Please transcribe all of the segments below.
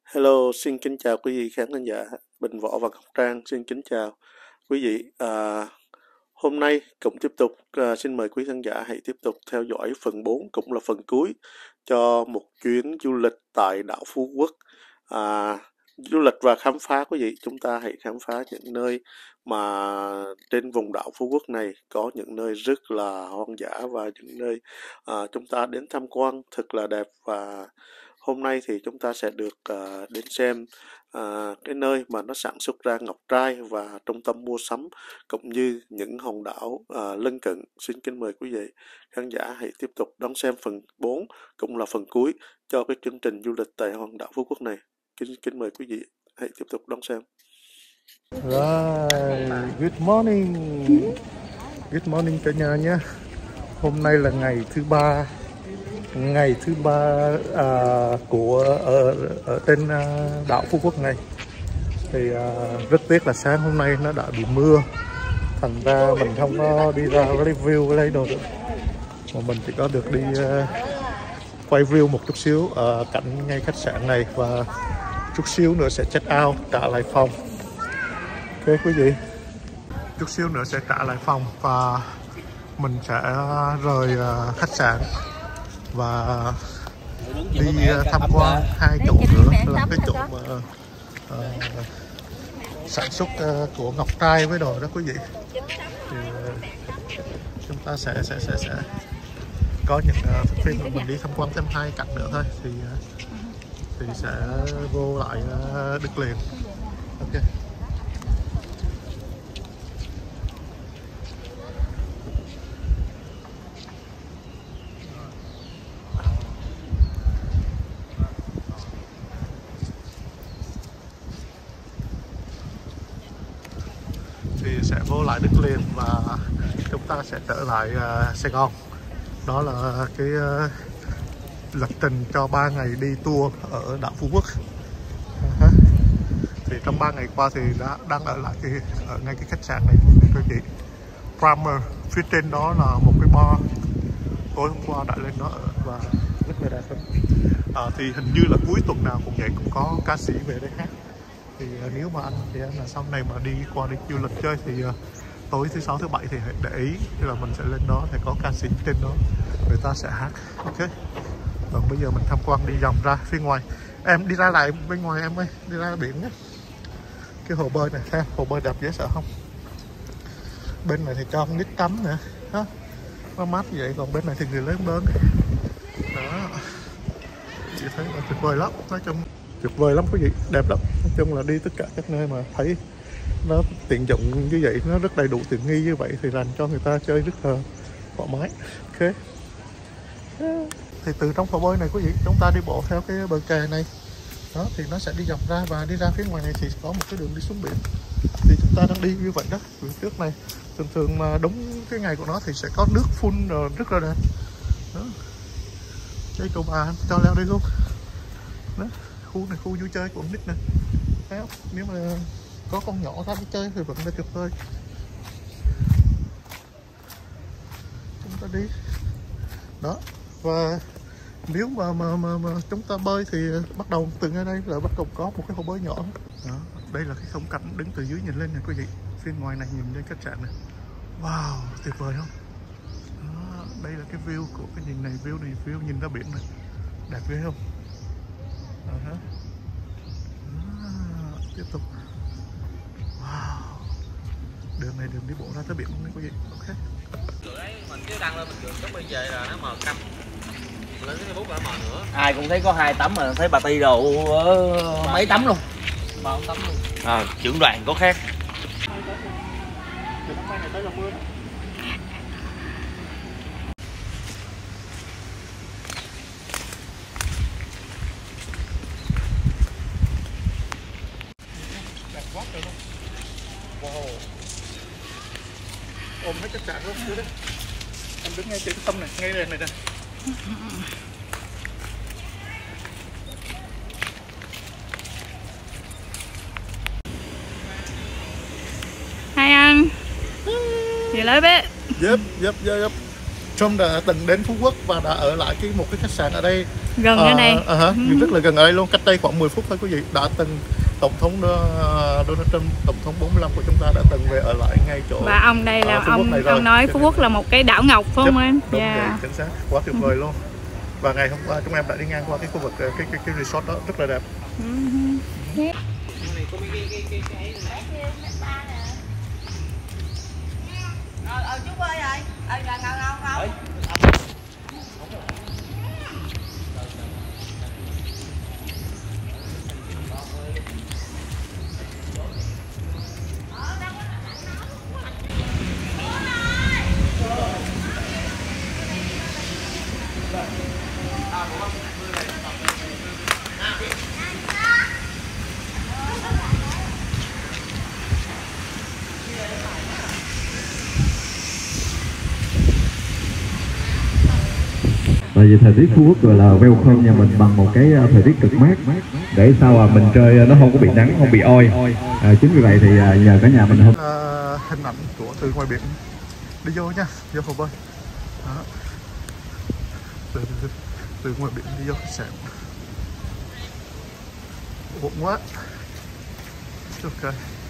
Hello, xin kính chào quý vị khán giả. Bình Võ và Ngọc Trang xin kính chào quý vị. Hôm nay cũng tiếp tục xin mời quý khán giả hãy tiếp tục theo dõi phần 4 cũng là phần cuối cho một chuyến du lịch tại đảo Phú Quốc. Du lịch và khám phá quý vị, chúng ta hãy khám phá những nơi mà trên vùng đảo Phú Quốc này có những nơi rất là hoang dã và những nơi chúng ta đến tham quan thật là đẹp. Và hôm nay thì chúng ta sẽ được đến xem cái nơi mà nó sản xuất ra ngọc trai và trung tâm mua sắm cũng như những hòn đảo lân cận. Xin kính mời quý vị khán giả hãy tiếp tục đón xem phần 4 cũng là phần cuối cho cái chương trình du lịch tại hòn đảo Phú Quốc này. Kính mời quý vị hãy tiếp tục đón xem. Right, good morning cả nhà nhé. Hôm nay là ngày thứ ba của ở trên đảo Phú Quốc này. Thì rất tiếc là sáng hôm nay nó đã bị mưa, thành ra mình không có đi ra review lấy đồ được, mà mình chỉ có được đi quay view một chút xíu ở cạnh ngay khách sạn này, và chút xíu nữa sẽ check out trả lại phòng. Ok quý vị, chút xíu nữa sẽ trả lại phòng và mình sẽ rời khách sạn và đi tham quan hai chỗ nữa, là cái chỗ mà sản xuất của ngọc trai với đồ đó quý vị. Thì chúng ta sẽ có những phim mà mình đi tham quan thêm hai cảnh nữa thôi thì sẽ vô lại Đất Liền. Ok. Thì sẽ vô lại Đất Liền và chúng ta sẽ trở lại Sài Gòn. Đó là cái lịch trình cho 3 ngày đi tour ở đảo Phú Quốc. Thì trong 3 ngày qua thì đang ở lại ở ngay cái khách sạn này quý vị. Primer, phía trên đó là một cái bar tối hôm qua đã lên đó ở và rất là đẹp. Thì hình như là cuối tuần nào cũng vậy, cũng có ca sĩ về đây hát. Thì nếu mà anh chị em là sau này mà đi qua đi du lịch chơi thì tối thứ sáu thứ bảy thì hãy để ý là mình sẽ lên đó, thì có ca sĩ trên đó người ta sẽ hát. Ok. Còn bây giờ mình tham quan đi vòng ra phía ngoài. Em đi ra lại bên ngoài em ơi, đi ra biển nhé. Cái hồ bơi này, xem hồ bơi đẹp dễ sợ không? Bên này thì cho con nít tắm nè, đó, nó mát như vậy. Còn bên này thì người lớn bơi. Đó, chị thấy là tuyệt vời lắm, nói chung tuyệt vời lắm quý vị, đẹp lắm. Nói chung là đi tất cả các nơi mà thấy nó tiện dụng như vậy, nó rất đầy đủ tiện nghi như vậy thì làm cho người ta chơi rất là thoải mái. Ok. Thì từ trong hồ bơi này quý vị, chúng ta đi bộ theo cái bờ kè này đó, thì nó sẽ đi dọc ra và đi ra phía ngoài này thì có một cái đường đi xuống biển. Thì chúng ta đang đi như vậy đó. Phía trước này thường mà đúng cái ngày của nó thì sẽ có nước phun rồi, rất là đẹp đó. Đây cậu bà cho leo đây luôn đó. Khu này khu vui chơi của con nít nè. Thấy không? Nếu mà có con nhỏ ra đi chơi thì vẫn là tuyệt vời. Chúng ta đi đó. Và nếu mà chúng ta bơi thì bắt đầu từ ngay đây là bắt đầu có một cái hồ bơi nhỏ đó. Đây là cái khung cảnh đứng từ dưới nhìn lên này quý vị. Phía ngoài này nhìn lên khách sạn này, wow, tuyệt vời không đó. Đây là cái view của cái nhìn này, view nhìn ra biển này, đẹp ghê không đó. Tiếp tục, wow, đường này đường đi bộ ra tới biển luôn đấy quý vị. Ok. Mình cứ đăng lên mình trường lúc bây giờ là nó mờ câm lên cái Facebook là mờ nữa. Ai cũng thấy có 2 tấm mà thấy bà Ti đồ mấy tấm luôn. 3 tấm luôn. Trưởng đoàn có khác. Từ năm nay này tới là mưa đó. Đẹp quá trời luôn. Wow. Ôm hết khách sạn luôn chứ đấy. Em đứng ngay trên cái tâm này, ngay đây này nè. Hai anh gì lấy bé. Yep. Trump đã từng đến Phú Quốc và đã ở lại một cái khách sạn ở đây Gần ở đây. Rất là gần ở đây luôn, cách đây khoảng 10 phút thôi quý vị. Đã từng tổng thống Donald Trump, tổng thống 45 của chúng ta đã từng về ở lại ngay chỗ. Và ông đây là ông nói Phú Quốc là một cái đảo ngọc phải không em? Đúng rồi, chính xác, quá tuyệt vời luôn. Và ngày hôm qua chúng em đã đi ngang qua cái khu vực cái resort đó rất là đẹp. Chú ơi rồi. Ngầu. Tại vì thời tiết Phú Quốc gọi là welcome nhà mình bằng một cái thời tiết cực mát để sao mình chơi nó không có bị nắng, không bị oi. Chính vì vậy thì nhờ cả nhà mình hôm hình ảnh của từ ngoài biển đi vô nha, vô hồ bơi. Đó. Từ ngoài biển đi vô khách sạn. Ổn quá. Ok.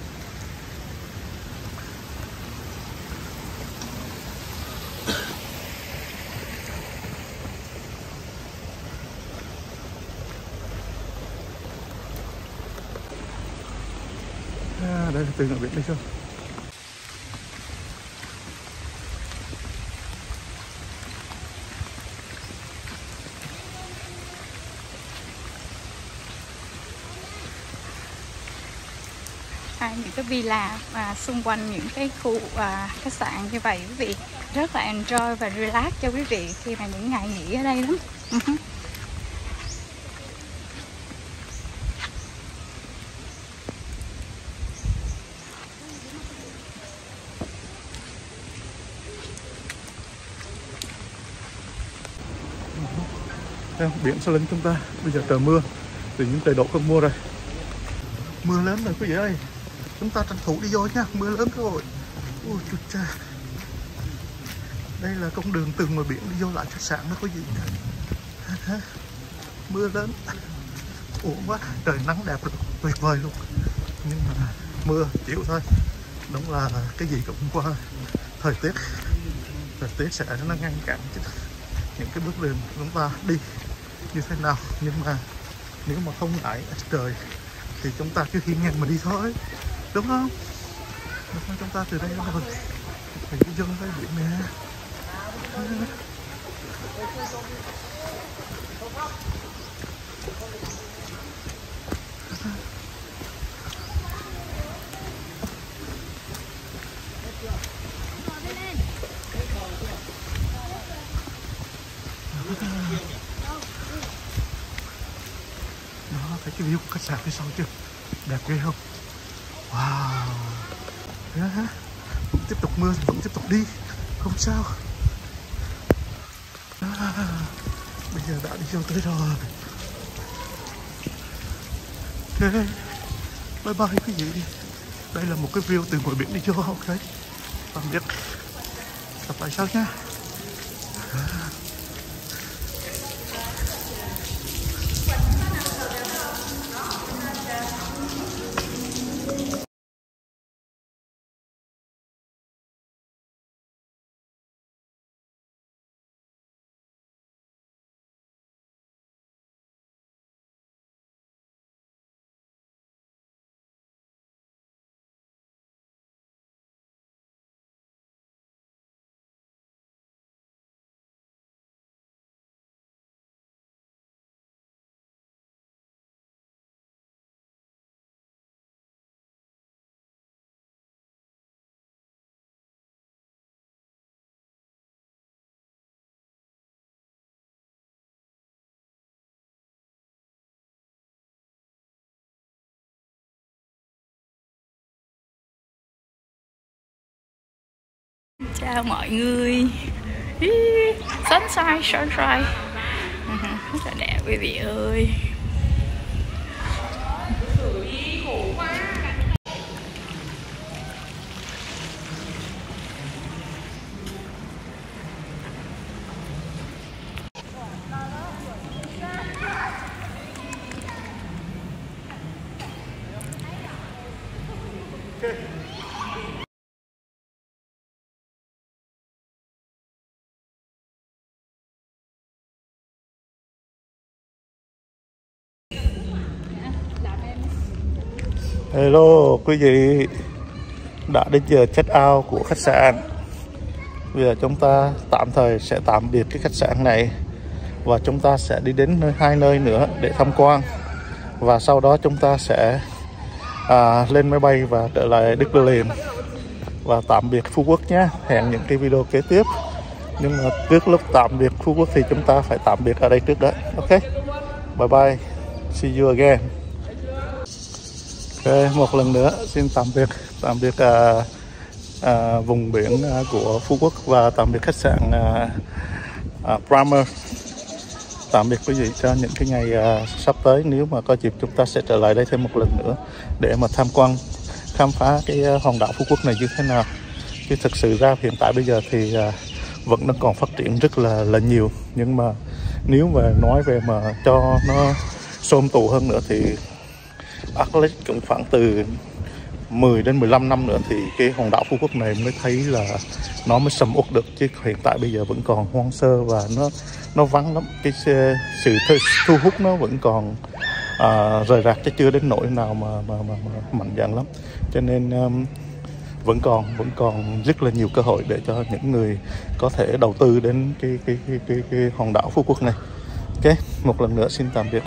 Đây là từ ngoài biển đi chưa? Những cái villa xung quanh những cái khu khách sạn như vậy quý vị rất là enjoy và relax cho quý vị khi mà những ngày nghỉ ở đây lắm. Biển sau lưng chúng ta bây giờ trời mưa thì những trời đổ cơn mưa rồi, mưa lớn rồi quý vị ơi, chúng ta tranh thủ đi vô nha, mưa lớn rồi. Ôi trời cha, đây là con đường từ ngoài biển đi vô lại khách sạn đó quý vị. Mưa lớn, ổn quá, trời nắng đẹp tuyệt vời luôn, nhưng mà mưa chịu thôi. Đúng là cái gì cũng qua, thời tiết sẽ nó ngăn cản những cái bước đường chúng ta đi như thế nào, nhưng mà nếu mà không ngại trời thì chúng ta cứ hiên ngang mà đi thôi, đúng không? Chúng ta từ đây rồi mình đi dân với biển nè. Đó, thấy cái view của khách sạn phía sau chưa? Đẹp ghê không? Wow. Vẫn tiếp tục mưa, vẫn tiếp tục đi, không sao. Bây giờ đã đi vô tới rồi. Ok, bye bye quý vị. Đây là một cái view từ ngoài biển đi vô. Ok, tạm biệt, gặp lại sau nha. Chào mọi người. Sunshine rất là đẹp quý vị ơi. Hello quý vị, đã đến giờ check out của khách sạn. Bây giờ chúng ta tạm thời sẽ tạm biệt cái khách sạn này và chúng ta sẽ đi đến hai nơi nữa để tham quan, và sau đó chúng ta sẽ lên máy bay và trở lại Đất Liền. Và tạm biệt Phú Quốc nhé. Hẹn những cái video kế tiếp. Nhưng mà trước lúc tạm biệt Phú Quốc thì chúng ta phải tạm biệt ở đây trước đó. Ok, bye bye, see you again. Ok, một lần nữa xin tạm biệt vùng biển của Phú Quốc và tạm biệt khách sạn Primer. Tạm biệt quý vị cho những cái ngày sắp tới. Nếu mà có dịp chúng ta sẽ trở lại đây thêm một lần nữa để mà khám phá cái hòn đảo Phú Quốc này như thế nào. Chứ thực sự ra hiện tại bây giờ thì vẫn đang còn phát triển rất là nhiều. Nhưng mà nếu mà nói về mà cho nó xôm tụ hơn nữa thì Atlas cũng khoảng từ 10 đến 15 năm nữa thì cái hòn đảo Phú Quốc này mới thấy là nó mới sầm uất được. Chứ hiện tại bây giờ vẫn còn hoang sơ và nó vắng lắm. Cái sự thu hút nó vẫn còn rời rạc, chứ chưa đến nỗi nào mà mạnh dạn lắm. Cho nên vẫn còn rất là nhiều cơ hội để cho những người có thể đầu tư đến cái hòn đảo Phú Quốc này. Ok, một lần nữa xin tạm biệt.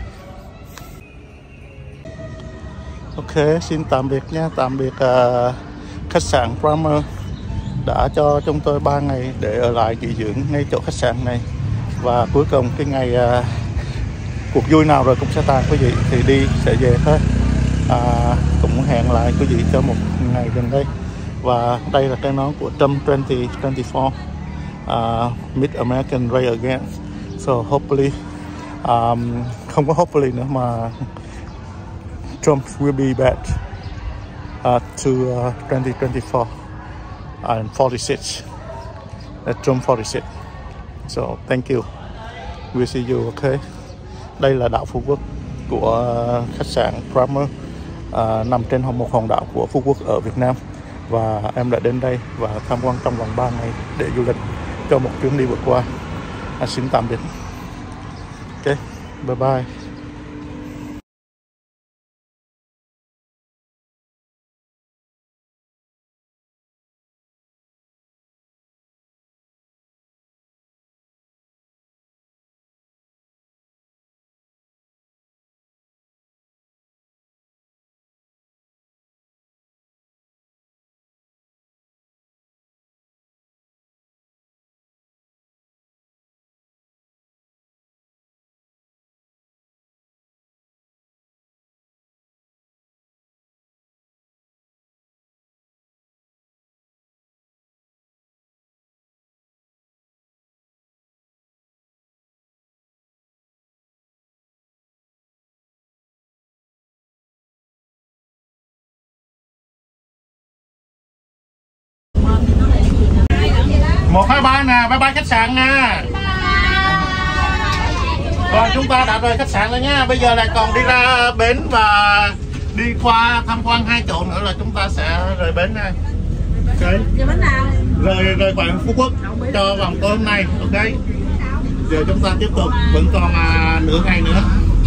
Ok, xin tạm biệt nha. Tạm biệt khách sạn Primer đã cho chúng tôi 3 ngày để ở lại nghỉ dưỡng ngay chỗ khách sạn này. Và cuối cùng cái ngày cuộc vui nào rồi cũng sẽ tàn quý vị, thì đi sẽ về thôi. Cũng hẹn lại quý vị cho một ngày gần đây. Và đây là cái nón của Trump 2024, Mid American Ray Again. So hopefully không có hopefully nữa mà Trump will be back to 2024 and 46. Trump 46. So thank you. We'll see you. Okay. Đây là đảo Phú Quốc của khách sạn Primer, nằm trên một hòn đảo của Phú Quốc ở Việt Nam. Và em đã đến đây và tham quan trong vòng 3 ngày để du lịch cho một chuyến đi vừa qua. Xin tạm biệt. Ok, bye bye. Một hai ba nè, bye bye khách sạn nha. Rồi chúng ta đã rời khách sạn rồi nha. Bây giờ lại còn đi ra bến và đi qua tham quan 2 chỗ nữa là chúng ta sẽ rời bến nha. Ok. Rời khỏi Phú Quốc cho vòng tối hôm nay. Ok. Giờ chúng ta tiếp tục, vẫn còn nửa ngày nữa.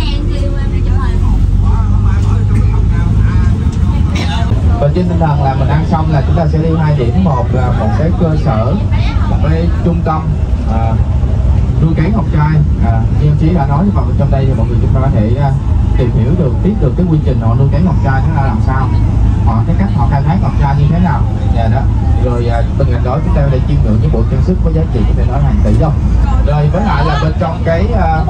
Và trên tinh thần là mình ăn xong là chúng ta sẽ đi 2 điểm. Một là một cái cơ sở, một cái trung tâm nuôi cấy ngọc trai. Như em Chí đã nói vào trong đây thì mọi người chúng ta có thể tìm hiểu được, biết được cái quy trình họ nuôi cấy ngọc trai nó ra làm sao, cái cách họ khai thác ngọc trai như thế nào. Đó. Rồi bên cạnh đó chúng ta đây chiêm ngưỡng những bộ trang sức có giá trị có thể nói hàng tỷ đồng. Rồi với lại là bên trong cái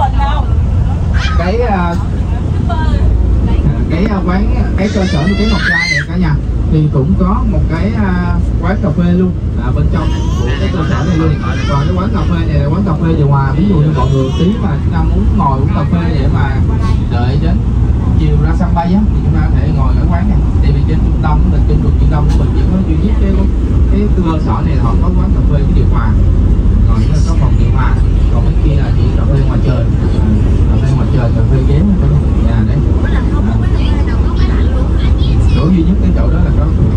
cơ sở nuôi cấy ngọc trai này cả nhà thì cũng có một cái quán cà phê luôn bên trong của cái cơ sở này luôn. Và cái quán cà phê này là quán cà phê điều hòa, ví dụ như mọi người tí mà chúng ta muốn ngồi uống cà phê để mà đợi đến chiều ra sân bay á thì chúng ta có thể ngồi ở quán này. Tại vì trên trung tâm của mình, trên trục trung tâm của mình chỉ có duy nhất cái cơ sở này là họ có quán cà phê cái điều hòa, rồi nó có phòng điều hòa, còn bên kia là chỉ cà phê ngoài trời, cà phê ghế nhà đấy. Chỗ duy nhất cái chỗ đó là có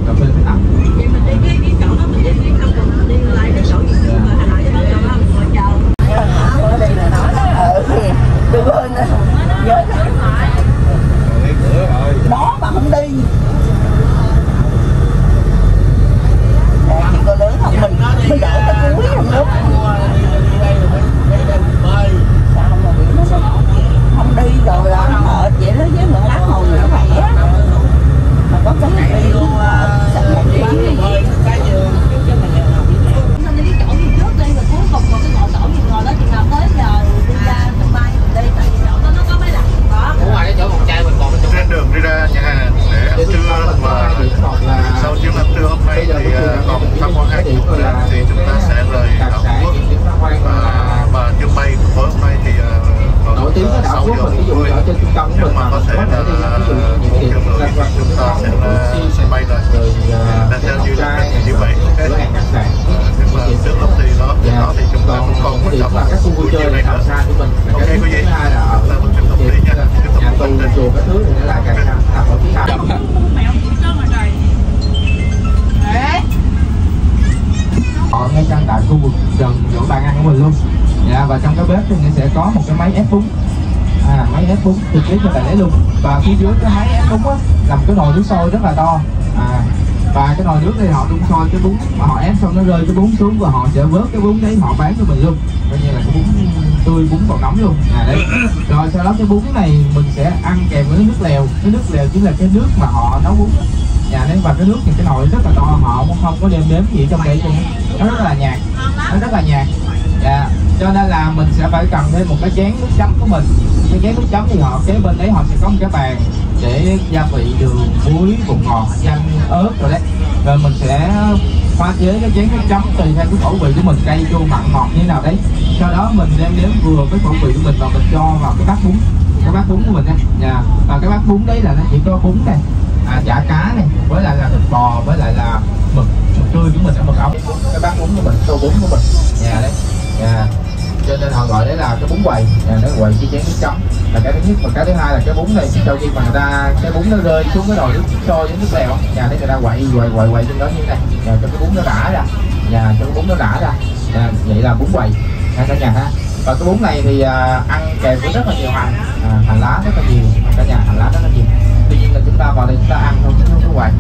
6 giờ ví dụ ở trên trung tâm của mình mà có thể đi ví dụ như những điểm lăn quanh chúng ta sẽ đi sân bay rồi như vậy cửa hàng khách sạn trước lúc thì đó thì chúng ta cũng còn điểm là các khu vui chơi này nằm xa của mình. Cái thứ hai là ở nhà tù chùa các thứ thì nó lại càng nằm ở phía sau. Họ ngay căn tại khu vực gần chỗ bàn ăn của mình luôn. Và trong cái bếp thì sẽ có một cái máy ép bún, máy ép bún trực tiếp cho tài lấy luôn. Và phía dưới cái máy ép bún á là một cái nồi nước sôi rất là to. Và cái nồi nước thì họ đun sôi cái bún mà họ ép xong nó rơi cái bún xuống và họ sẽ vớt cái bún đấy họ bán cho mình luôn, coi như là cái bún tươi, bún còn nóng luôn. Đấy. Rồi sau đó cái bún này mình sẽ ăn kèm với nước lèo. Cái nước lèo chính là cái nước mà họ nấu bún. Đấy, và cái nước thì cái nồi rất là to, họ cũng không có đếm gì trong đây luôn, nó rất là nhạt, nó rất là nhạt. Cho nên là mình sẽ phải cần thêm một cái chén nước chấm của mình. Cái chén nước chấm thì họ kế bên đấy họ sẽ có một cái bàn để gia vị đường, muối, bột ngọt, chanh, ớt rồi đấy. Rồi mình sẽ pha chế cái chén nước chấm tùy theo cái khẩu vị của mình, cay, chua, mặn, ngọt như thế nào đấy. Sau đó mình đem đến vừa cái khẩu vị của mình và mình cho vào cái bát bún, của mình nha. Và cái bát bún đấy là nó chỉ có bún này, chả cá này, với lại là thịt bò, với lại là mực tươi của mình, mực ống. Cái bát bún của mình, tô bún của mình, đấy. Cho nên họ gọi đấy là cái bún quầy, nó quầy cái chén nước chấm là cái thứ nhất. Và cái thứ hai là cái bún này sau khi mà người ta cái bún nó rơi xuống cái nồi nước sôi với nước lèo, đấy người ta quậy trên đó như thế này, cho cái bún nó rã ra, cho cái bún nó rã ra, vậy là bún quầy cả nhà ha. Và cái bún này thì ăn kèm với rất là nhiều hành lá rất là nhiều, cả nhà, hành lá rất là nhiều. Tuy nhiên là chúng ta vào đây chúng ta ăn thôi chứ không có quầy.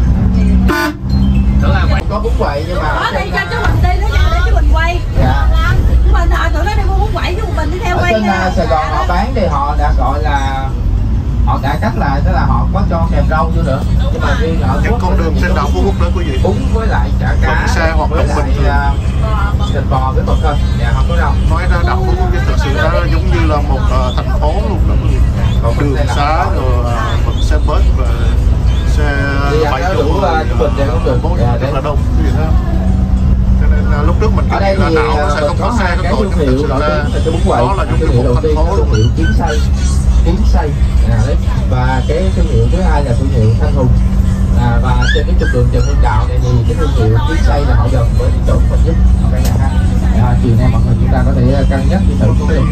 Đó là quầy có bún quầy nhưng mà ở đây cho chú mình đi, nó để chú mình quay. Mình tụi nó đi mua bún quẩy chứ mình đi theo quay. Ở trên Sài Gòn họ bán thì họ đã gọi là họ đã cắt lại, tức là họ có cho kèm rau vô nữa. Nhưng mà riêng ở những con đường trên đảo Phú Quốc đó quý vị, bún với lại chả cá, xe hoạt động bình thường, thịt bò với mực thôi, không có rau. nói ra đảo Phú Quốc thực sự nó giống như là một thành phố luôn đó quý vị. Còn đường xá rồi xe bus và xe 7 chỗ bình thì cũng được, rất là đông quý vị thấy không? Cho nên lúc trước mình ở đây thì đảo nó sẽ không có xe cái có thương hiệu nổi tiếng là cái bún quậy. đó là Thương hiệu đầu tiên là thương hiệu Kiến Xây, đấy. Và cái thương hiệu thứ hai là thương hiệu Thanh Hùng. Và trên cái trục đường Trần Hưng Đạo này thì cái thương hiệu Kiến Xây là họ gần với cái chỗ mình nhất cả nhà ha. Chiều nay mọi người chúng ta có thể cân nhắc đi thử cũng được.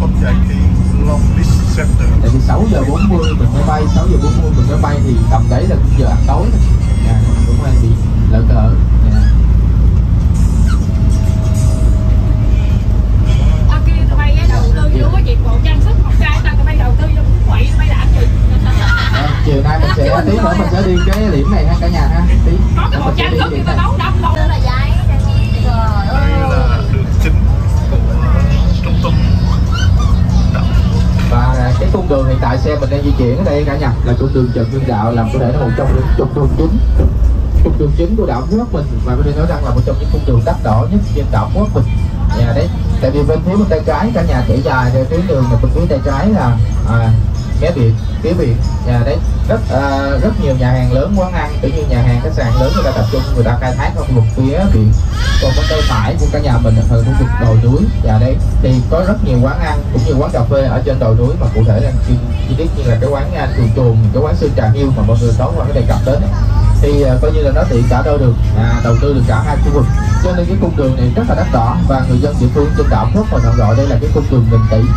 Tại vì 6 giờ 40 mình mới bay, 6 giờ 40 mình mới bay thì tầm đấy là giờ ăn tối cũng hay bị lỡ cỡ. Chiều nay mình sẽ tí nữa mình sẽ đi cái điểm này ha cả nhà ha. Tí mình sẽ đi điểm này. Đây là đường chính của trung tâm. Và cái cung đường hiện tại xe mình đang di chuyển ở đây cả nhà là cung đường Trần Hưng Đạo, làm có thể là một trong những trục đường chính của đảo Phú Quốc mình, và có thể nói rằng là một trong những cung đường đắt đỏ nhất trên đảo Phú Quốc mình. Đấy, tại vì bên phía bên tay trái cả nhà trải dài theo tuyến đường này, bên phía tay trái là phía biển, đấy rất nhiều nhà hàng lớn, quán ăn, tự nhiên nhà hàng khách sạn lớn người ta tập trung, người ta khai thác ở khu vực phía biển. Còn bên tay phải của cả nhà mình là khu vực đồi núi, đấy thì có rất nhiều quán ăn cũng như quán cà phê ở trên đồi núi, mà cụ thể là chi tiết như là cái quán chuồn, cái quán Sơn Trà Hiêu mà mọi người tối qua cái đề cập đến ấy. Thì coi như là nó tiện cả đôi đường, đầu tư được cả hai khu vực, cho nên cái cung đường này rất là đắt đỏ, và người dân địa phương trên đảo Phúc họ gọi đây là cái cung đường nghìn tỷ,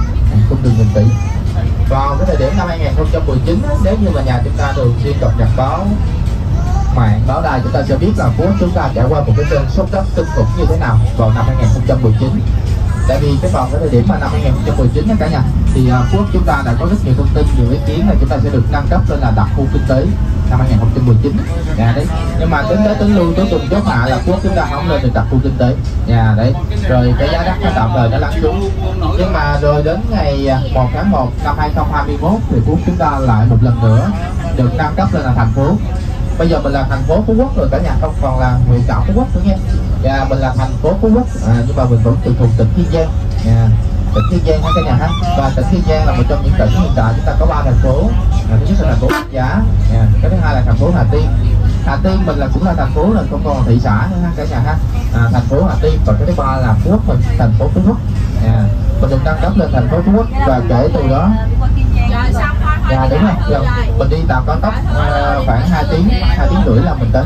Vào cái thời điểm năm 2019 nếu như mà nhà chúng ta thường xuyên cập nhật báo mạng, báo đài, chúng ta sẽ biết là Phú Quốc chúng ta trải qua một cái cơn sốt đất kinh khủng như thế nào vào năm 2019. Tại vì vào cái thời điểm mà năm 2019 đó cả nhà, thì Phú Quốc chúng ta đã có rất nhiều thông tin, nhiều ý kiến là chúng ta sẽ được nâng cấp lên là đặc khu kinh tế năm 2019. Đấy. Nhưng mà tính tới tính lui cuối cùng chốt hạ là Phú Quốc chúng ta không lên được đặc khu kinh tế. Đấy. Rồi cái giá đất nó tạm thời nó lắng xuống. Nhưng mà rồi đến ngày 1 tháng 1 năm 2021 thì Phú Quốc chúng ta lại một lần nữa được nâng cấp lên là thành phố. Bây giờ mình là thành phố Phú Quốc rồi cả nhà, không còn là huyện đảo Phú Quốc nữa nha. Mình là thành phố Phú Quốc, nhưng mà mình vẫn trực thuộc tỉnh Kiên Giang. Tỉnh Kiên Giang ha cả nhà ha. Và tỉnh Kiên Giang là một trong những tỉnh hiện tại chúng ta có 3 thành phố. Thứ nhất là thành phố Rạch Giá, cái thứ hai là thành phố Hà Tiên. Hà Tiên mình là cũng là thành phố, là không còn là thị xã nữa ha cả nhà ha. Thành phố Hà Tiên, và cái thứ ba là Phú Quốc mình, thành phố Phú Quốc. mình được nâng cấp lên thành phố Phú Quốc, và kể từ đó đúng rồi, mình đi tàu cao tốc khoảng 2 tiếng rưỡi là mình đến.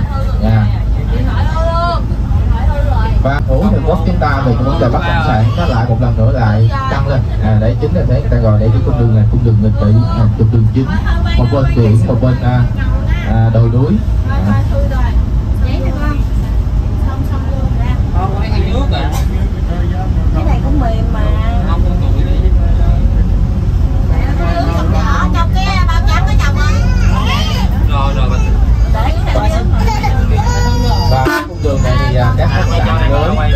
Và Phú Quốc chúng ta về vấn đề bất động sản nó lại một lần nữa lại tăng lên. Đấy chính là thế người ta gọi để cái cung đường này, cung đường nghịch tỷ, trục đường chính, một bên biển, một bên đồi núi. Cái này cũng mềm mà. Trong cái bao trắng có chồng không? Rồi Và cung đường này thì các khách sạn mới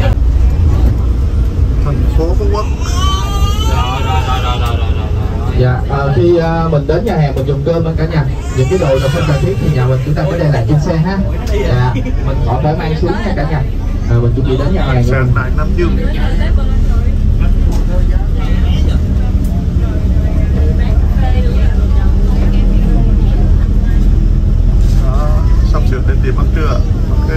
thành phố Phú Quốc. Dạ, khi mình đến nhà hàng mình dùng cơm bên cả nhà, những cái đồ nào không cần thiết thì nhà mình chúng ta có để lại trên xe ha. Dạ, mình khỏi phải mang xuống nha cả nhà. Mình chuẩn bị đến nhà hàng Sàn tại Nam Dương. Sắp sửa đến điểm ăn trưa. Ok.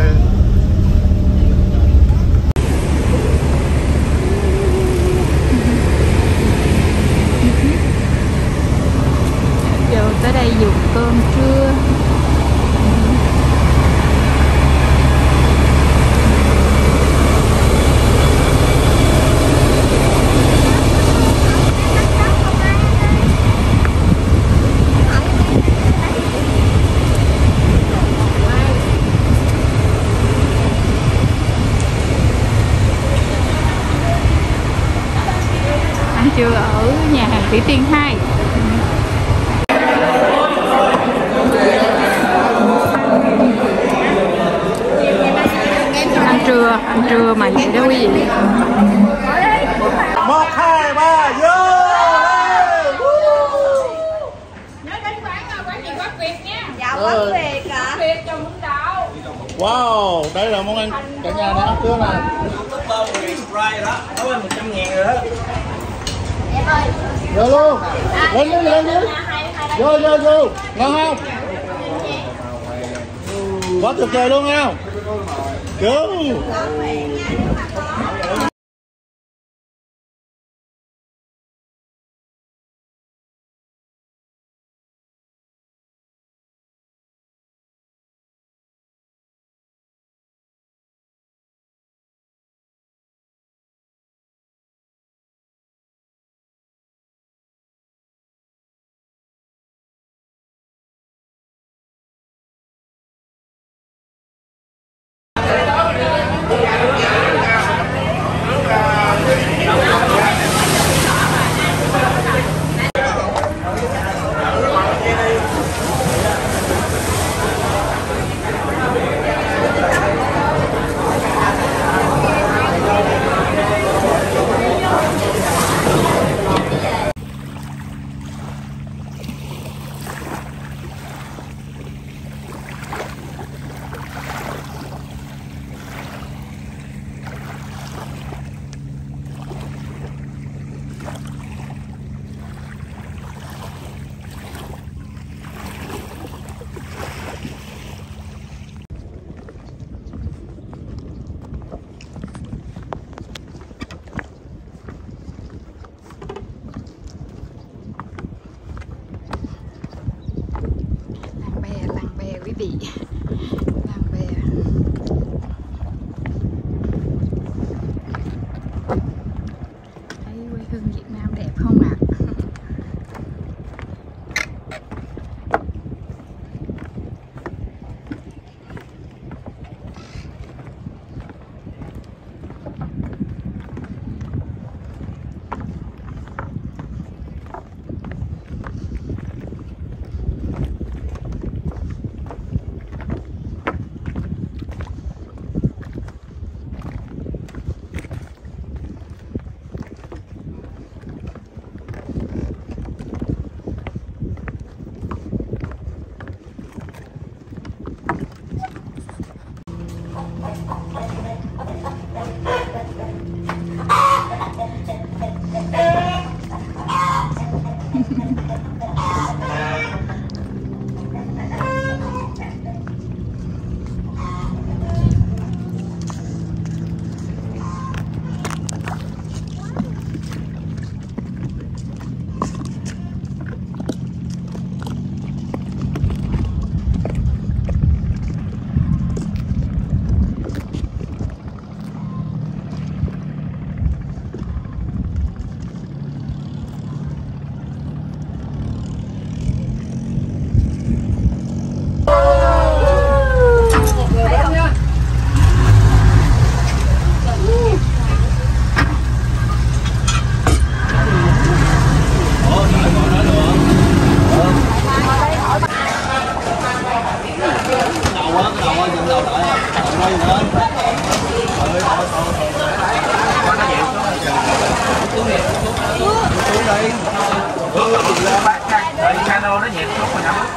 Giờ tới đây dùng cơm trưa. Ăn trưa ở nhà hàng Thủy Tiên 2. Ăn trưa mà vậy đó quý vị. 1, 2, 3, vô! Nhớ đến quán gì Quán Việt nha. Dạ Quán Việt ạ. Việt chồng Minh Đạo. Wow, đây là món ăn cả nhà đã ăn trưa nè. Bơ Sprite đó, nấu lên 100.000 rồi đó. Vô luôn. Lên đi. Vô. Ngon không? Quá tuyệt vời luôn không? Go. quý vị. Làm về thấy quê hương Việt Nam đẹp không ạ? vô nó nhẹ chút rồi đó.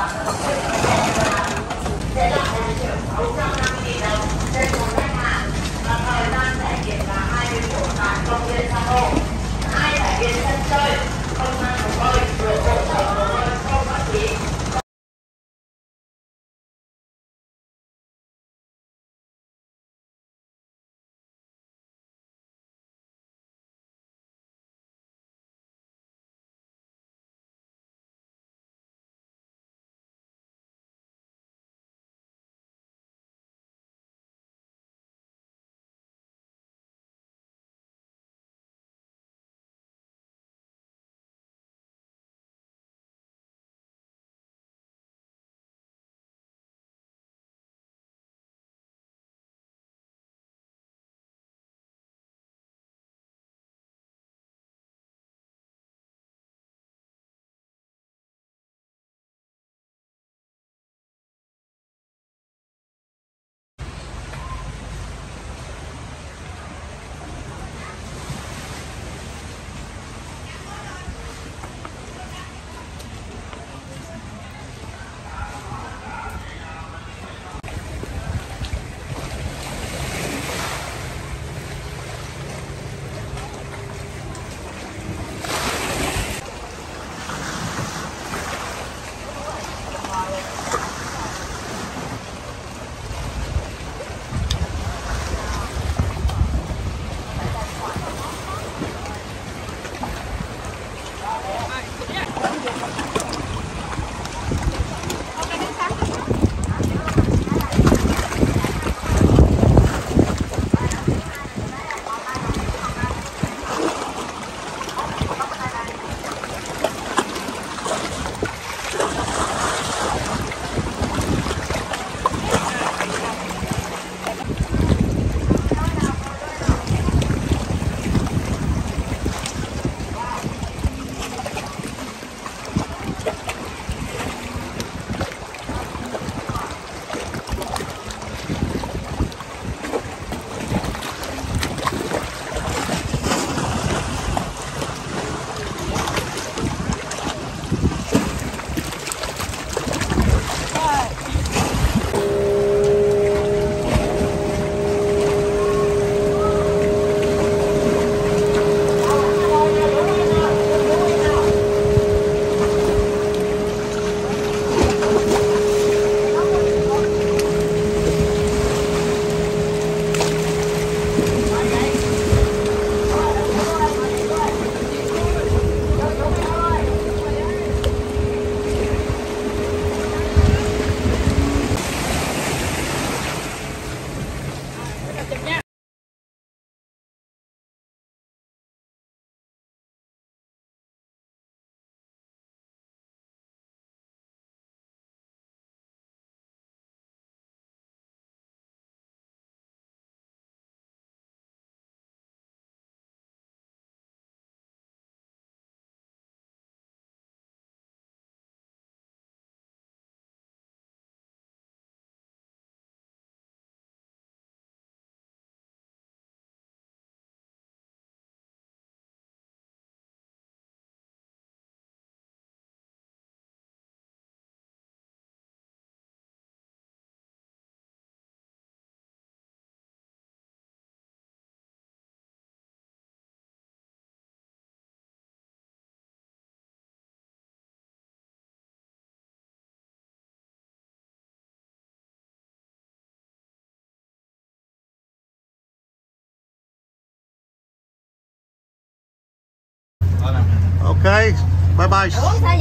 Ok, bye bye.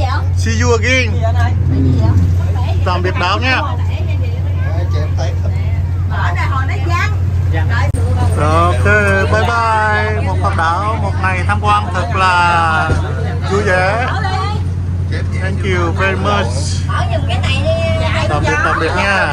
See you again. Tạm biệt Đảo nha. Ok, bye bye. Một hòn đảo, một ngày tham quan thật là vui vẻ. Thank you very much. Tạm biệt nha.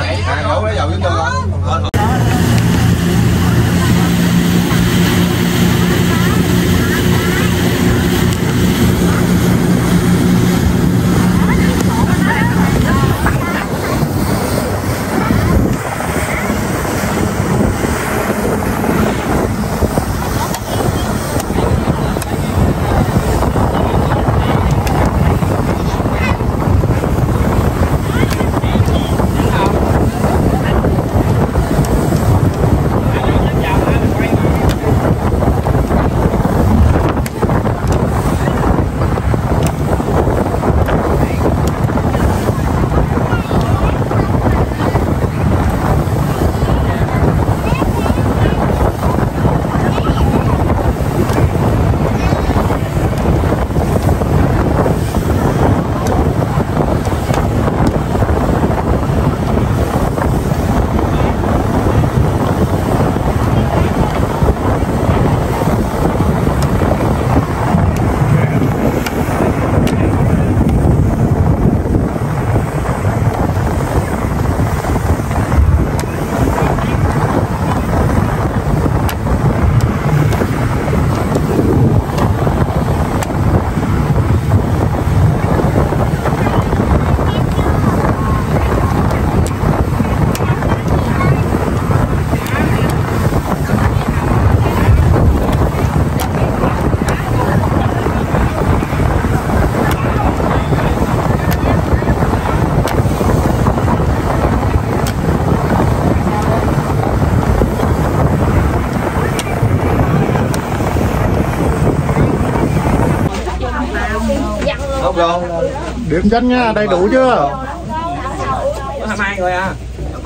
Điểm danh nha, đầy đủ chưa? Có 22 người à?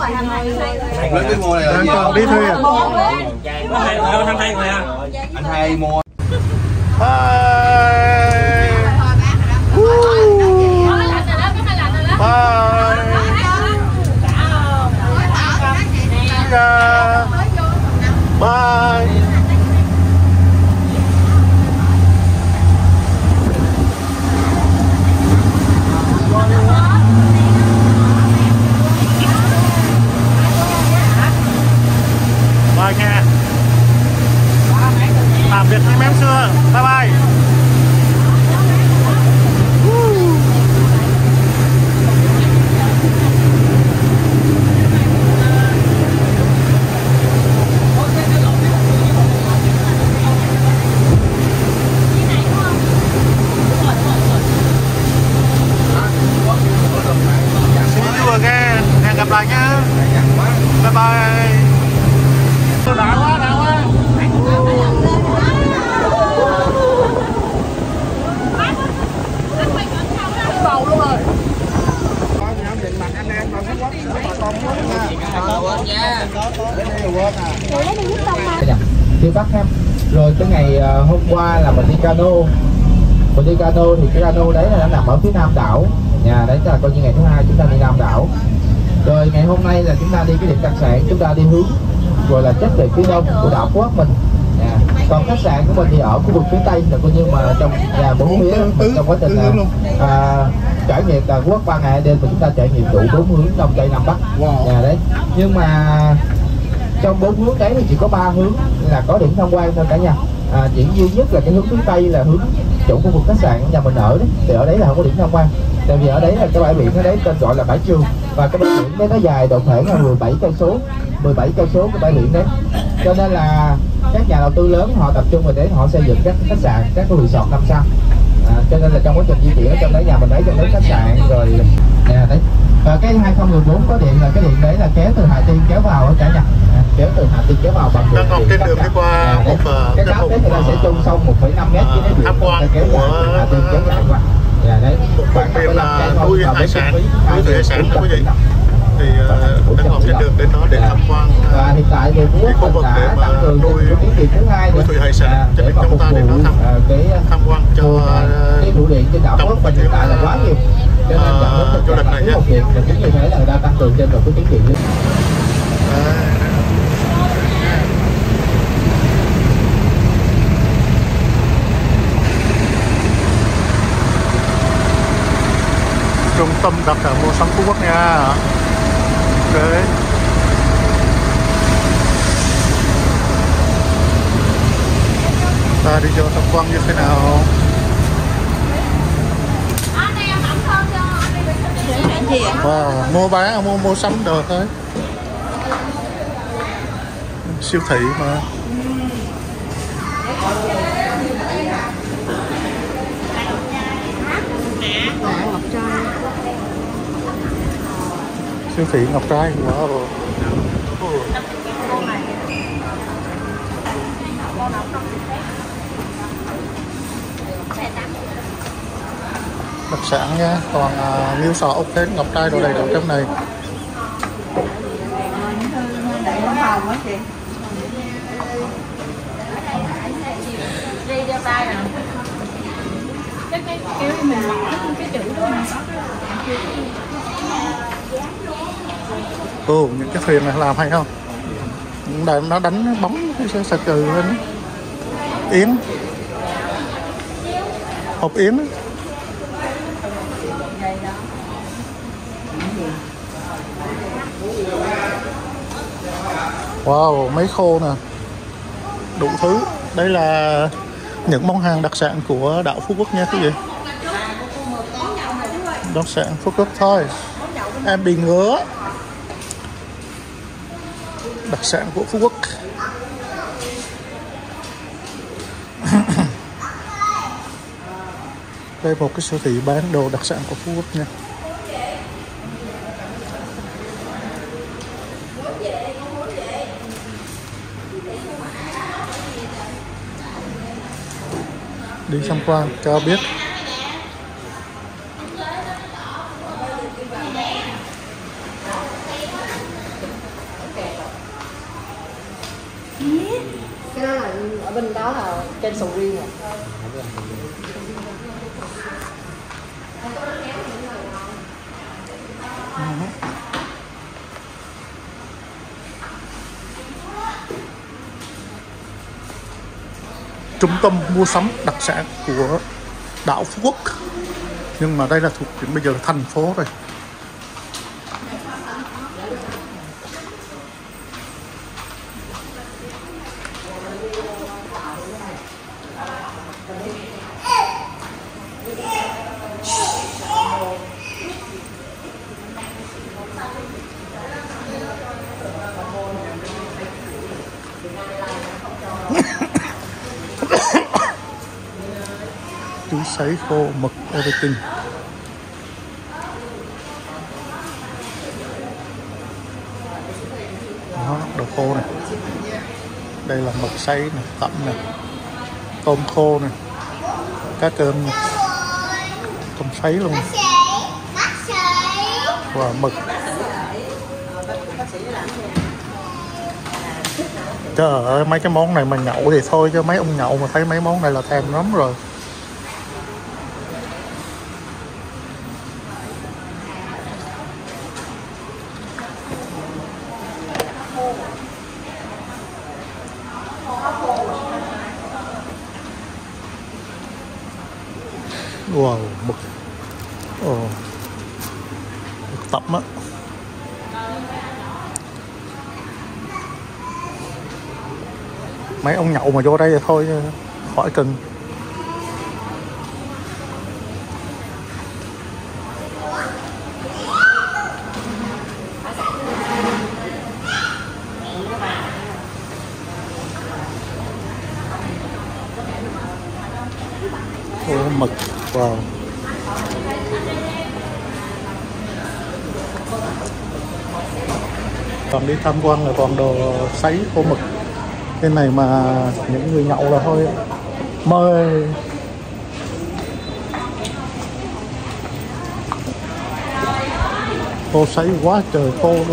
Đang còn đi thuê à? Có 22 người à? Anh hai mua. Bye. Bye. Bye. Bye nha. Tạm biệt anh em xưa. Bye bye. See you again. Hẹn gặp lại nhá. Bye bye. Đã quá, đã quá. Đầu luôn rồi. Đi Bắc em. Rồi cái ngày hôm qua là mình đi cano. Mình đi cano thì cái cano đấy là nó nằm ở phía nam đảo. Đấy là coi như ngày thứ hai chúng ta đi nam đảo. Rồi ngày hôm nay là chúng ta đi cái điểm đặc sản, chúng ta đi hướng gọi là chất về phía đông của đảo Phú Quốc mình. Còn khách sạn của mình thì ở khu vực phía tây là coi như mà trong bốn phía trong quá trình trải nghiệm là Phú Quốc 3 ngày 2 đêm mà chúng ta trải nghiệm đủ 4 hướng đông tây nam bắc. Đấy. Nhưng mà trong 4 hướng đấy thì chỉ có 3 hướng là có điểm tham quan thôi cả nhà. Chỉ duy nhất là cái hướng phía tây là hướng chỗ khu vực khách sạn nhà mình ở đấy, thì ở đấy là không có điểm tham quan. Tại vì ở đấy là cái bãi biển ở đấy tên gọi là bãi Trường, và cái bãi biển đấy nó dài độ khoảng là 17 cây số cái bãi biển đấy. Cho nên là các nhà đầu tư lớn họ tập trung vào đấy, họ xây dựng các khách sạn, các cái resort 5 sao. Cho nên là trong quá trình di chuyển ở trong đấy nhà mình đấy, trong đấy khách sạn rồi đấy. Và cái 2014 có điện là cái điện đấy là kéo từ Hà Tiên kéo vào ở cả nhà. Kéo từ Hà Tiên kéo vào bằng Đang còn trên đường đi qua một cái đám đấy thì nó sẽ chung sâu 1,5 mét với tham quan kéo của Hà Tiên kéo dài qua. Đấy. Một điểm là nuôi hải sản, nuôi thủy hải sản đó quý vị. Thì đang còn trên đường đến đó để tham quan và hiện tại thì Phú Quốc khu vực để mà nuôi thứ hai nuôi thủy hải sản, cho nên chúng ta đến đó tham quan cho cái trụ điện trên đảo Phú Quốc mình hiện tại là quá nhiều, cho nên dẫn đến du lịch này nhé. Và chính như thế là người ta tăng cường trên một cái tiếng điện. Trung tâm đặc sản mua sắm Phú Quốc nha. Ok. Ta đi vô tham quan như thế nào? Mua bán, mua sắm đồ thôi. Siêu thị mà. Siêu thị Ngọc Trai. Wow. Đặc sản nha, toàn nghêu sò, ốc hến, ngọc trai đồ đầy đủ trong này. Ồ, những cái thuyền này làm hay không? Nó đánh bóng cái sà cừ lên. Yến, hộp yến. Wow, mấy khô nè, đủ thứ. Đây là những món hàng đặc sản của đảo Phú Quốc nha quý vị. Đặc sản Phú Quốc thôi. Em bị ngứa. Đặc sản của Phú Quốc. Đây một cái siêu thị bán đồ đặc sản của Phú Quốc nha. Đi tham quan cho biết. ở bên đó là trên sầu riêng rồi. Trung tâm mua sắm đặc sản của đảo Phú Quốc, nhưng mà đây là thuộc hiện bây giờ là thành phố rồi. Túi sấy khô, mực, everything. Đó, đồ khô này. Đây là mực sấy này, tẩm này, tôm khô này, cá cơm này, tôm sấy luôn này. Và mực. Trời ơi, mấy cái món này mà nhậu thì thôi, chứ mấy ông nhậu mà thấy mấy món này là thèm lắm rồi. Wow, mực. Mực tẩm á. Mấy ông nhậu mà vô đây thì thôi khỏi cần. Mực, wow. Còn đi tham quan là còn đồ sấy khô mực. Cái này mà những người nhậu là thôi mời. Khô sấy quá trời khô luôn.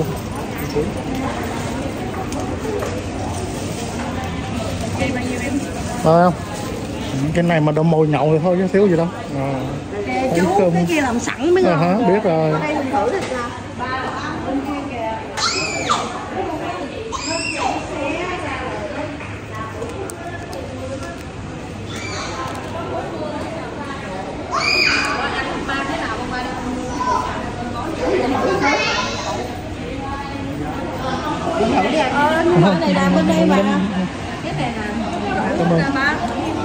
Phải không? Cái này mà đâm mồi nhậu thì thôi chứ thiếu gì đâu. Chú cái kia làm sẵn mới ngon. Biết rồi. Ở đây mình thử được chưa? Cái này làm bên đây mà. Cái này là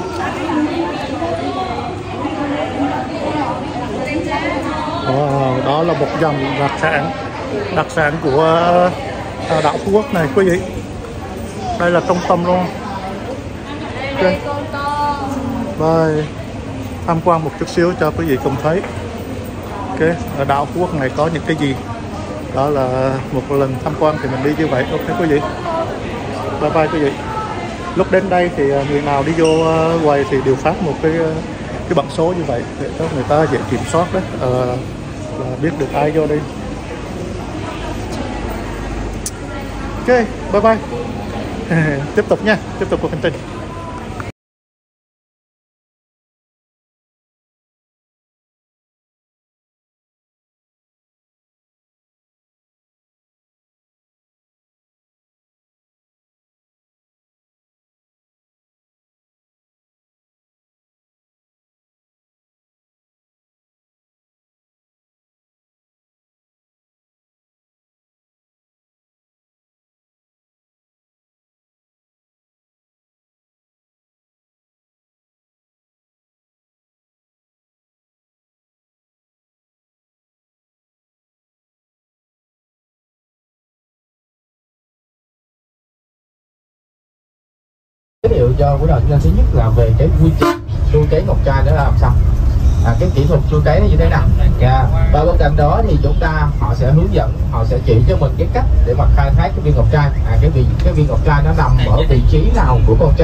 đó là một dòng đặc sản của đảo Phú Quốc này quý vị. Đây là trung tâm luôn. Ok, bye. Tham quan một chút xíu cho quý vị cùng thấy. Ok, ở đảo Phú Quốc này có những cái gì. Đó là một lần tham quan thì mình đi như vậy. Ok quý vị, bye bye quý vị. Lúc đến đây thì người nào đi vô quầy thì đều phát một cái bảng số như vậy để cho người ta dễ kiểm soát đấy, là biết được ai vô đây. Ok, bye bye. Tiếp tục nha, tiếp tục cuộc hành trình. Giới thiệu cho quý đạo thứ nhất là về cái quy trình chua cấy ngọc trai đó là làm sao, cái kỹ thuật chua cấy nó như thế nào. Và bên cạnh đó thì chúng ta họ sẽ hướng dẫn, họ sẽ chỉ cho mình cái cách để mà khai thác cái viên ngọc trai. Cái viên ngọc trai nó nằm ở vị trí nào của con trai.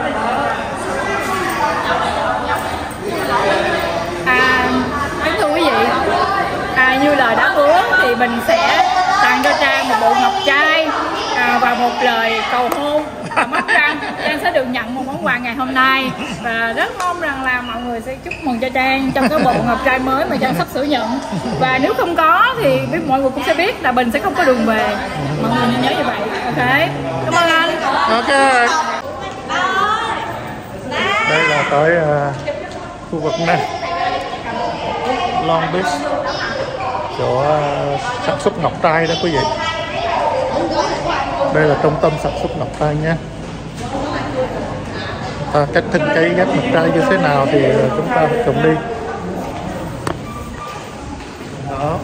Kính thưa quý vị, như lời đã hứa thì mình sẽ tặng cho Trang một bộ ngọc trai và một lời cầu hôn và móc răng, Trang sẽ được nhận một món quà ngày hôm nay. Và rất mong rằng là mọi người sẽ chúc mừng cho Trang trong cái bộ ngọc trai mới mà Trang sắp sửa nhận. Và nếu không có thì mọi người cũng sẽ biết là Bình sẽ không có đường về. Mọi người nên nhớ như vậy. Ok, cảm ơn anh. Ok. Đây là tới khu vực này, Long Beach, chỗ sản xuất ngọc trai đó quý vị. Đây là trung tâm sản xuất ngọc trai nha. Cách hình cây ghép ngọc trai như thế nào thì chúng ta phải cùng đi. Đó.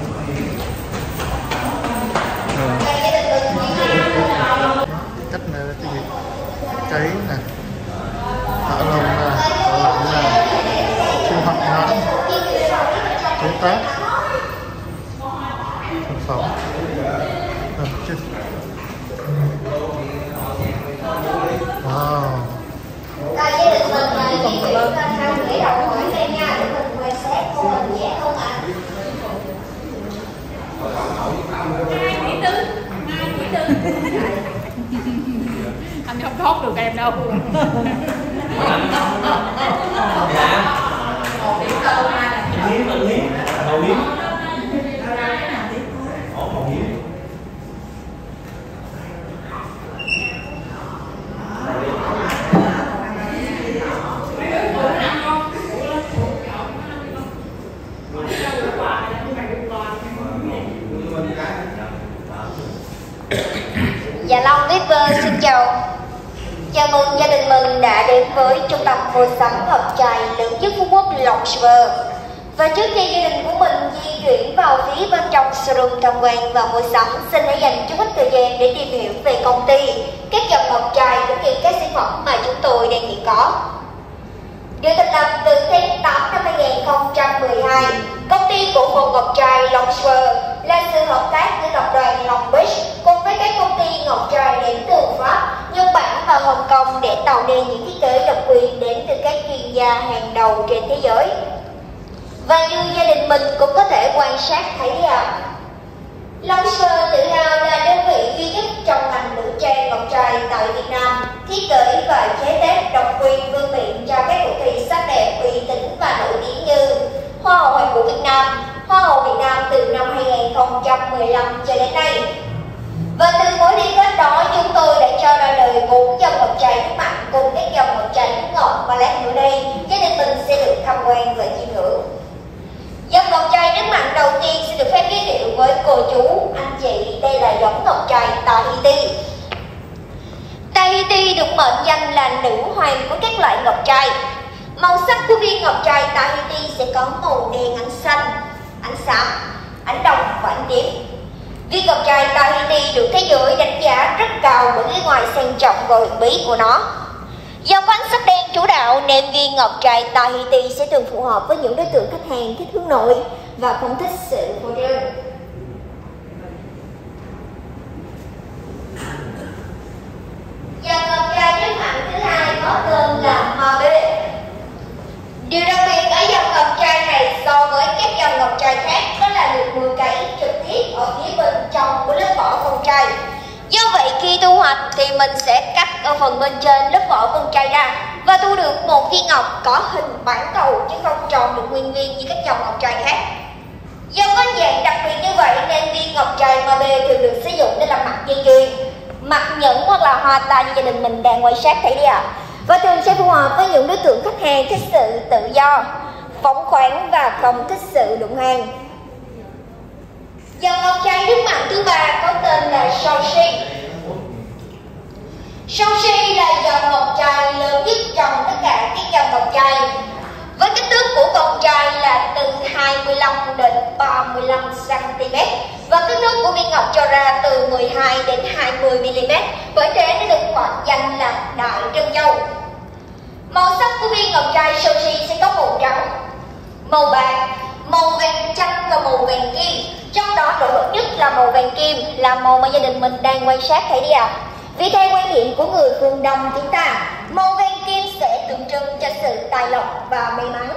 Cách này là cái gì? Cây nè, thợ lồng nè, thợ lồng nè, siêu học nè, chế tác, sản phẩm. Wow. Anh không thoát được em đâu. Dạ Long Viper xin chào. Chào mừng gia đình mình đã đến với trung tâm mua sắm ngọc trai lớn nhất Phú Quốc Longswell. Và trước khi gia đình của mình di chuyển vào phía bên trong showroom tham quan và mua sắm, xin hãy dành chút ít thời gian để tìm hiểu về công ty, các dòng ngọc trai cũng như các sản phẩm mà chúng tôi đang hiện có. Được thành lập từ tháng 8 năm 2012, công ty cổ phần ngọc trai Longswell là sự hợp tác giữa tập đoàn Long Beach cùng với các công ty ngọc trai đến từ Pháp, Nhật Bản và Hồng Kông để tạo nên những thiết kế độc quyền đến từ các chuyên gia hàng đầu trên thế giới. Và như gia đình mình cũng có thể quan sát thấy Longswell tự hào là đơn vị duy nhất trong ngành nữ trang ngọc trai tại Việt Nam, thiết kế và chế tác độc quyền vương miện cho các cuộc thi sắc đẹp uy tín và nổi tiếng như Hoa hậu Hoàng vũ Việt Nam, Hoa hậu Việt Nam từ năm 2015 cho đến nay. Và từ mối liên kết đó, chúng tôi đã cho ra đời 4 dòng ngọc trai nước mặn cùng các dòng ngọc trai nước ngọt mà lát nữa đây gia đình mình sẽ được tham quan và chiêm ngưỡng. Dòng ngọc trai nước mặn đầu tiên sẽ được phép giới thiệu với cô chú, anh chị. Đây là giống ngọc trai Tahiti. Tahiti được mệnh danh là nữ hoàng của các loại ngọc trai. Màu sắc của viên ngọc trai Tahiti sẽ có màu đen, ánh xanh, ánh xám, ánh đồng và ánh tím. Viên ngọc trai Tahiti được thế giới đánh giá rất cao bởi cái ngoài sang trọng và huyền bí của nó. Do có ánh sắc đen chủ đạo nên viên ngọc trai Tahiti sẽ thường phù hợp với những đối tượng khách hàng thích hướng nội và không thích sự phô trương. Dòng ngọc trai nước mặn thứ hai có tên là Mabe. Điều đặc biệt ở dòng ngọc trai này so với các dòng ngọc trai khác đó là được nuôi cấy trực tiếp ở phía bên trong của lớp vỏ con trai. Do vậy khi thu hoạch thì mình sẽ cắt ở phần bên trên lớp vỏ con trai ra và thu được một viên ngọc có hình bản cầu chứ không tròn được nguyên viên như các dòng ngọc trai khác. Do có dạng đặc biệt như vậy nên viên ngọc trai Mabe thường được sử dụng để làm mặt dây chuyền, mặt nhẫn hoặc là hoa tai như gia đình mình đang quay sát thấy đi ạ. Và thường sẽ phù hợp với những đối tượng khách hàng thích sự tự do, phóng khoáng và không thích sự đụng hàng. Dòng ngọc trai nước mặn thứ ba có tên là Soshi. Soshi là dòng ngọc trai lớn nhất trong tất cả các dòng ngọc trai, với kích thước của con trai là từ 25 đến 35 cm và kích thước của viên ngọc cho ra từ 12 đến 20 mm, bởi thế nó được mệnh danh là đại trân châu. Màu sắc của viên ngọc trai Soshi sẽ có màu trắng, màu bạc, màu vàng chanh và màu vàng kim. Trong đó nổi bật nhất là màu vàng kim, là màu mà gia đình mình đang quan sát thấy đi ạ. Vì theo quan niệm của người phương Đông chúng ta, màu vàng kim sẽ tượng trưng cho sự tài lộc và may mắn.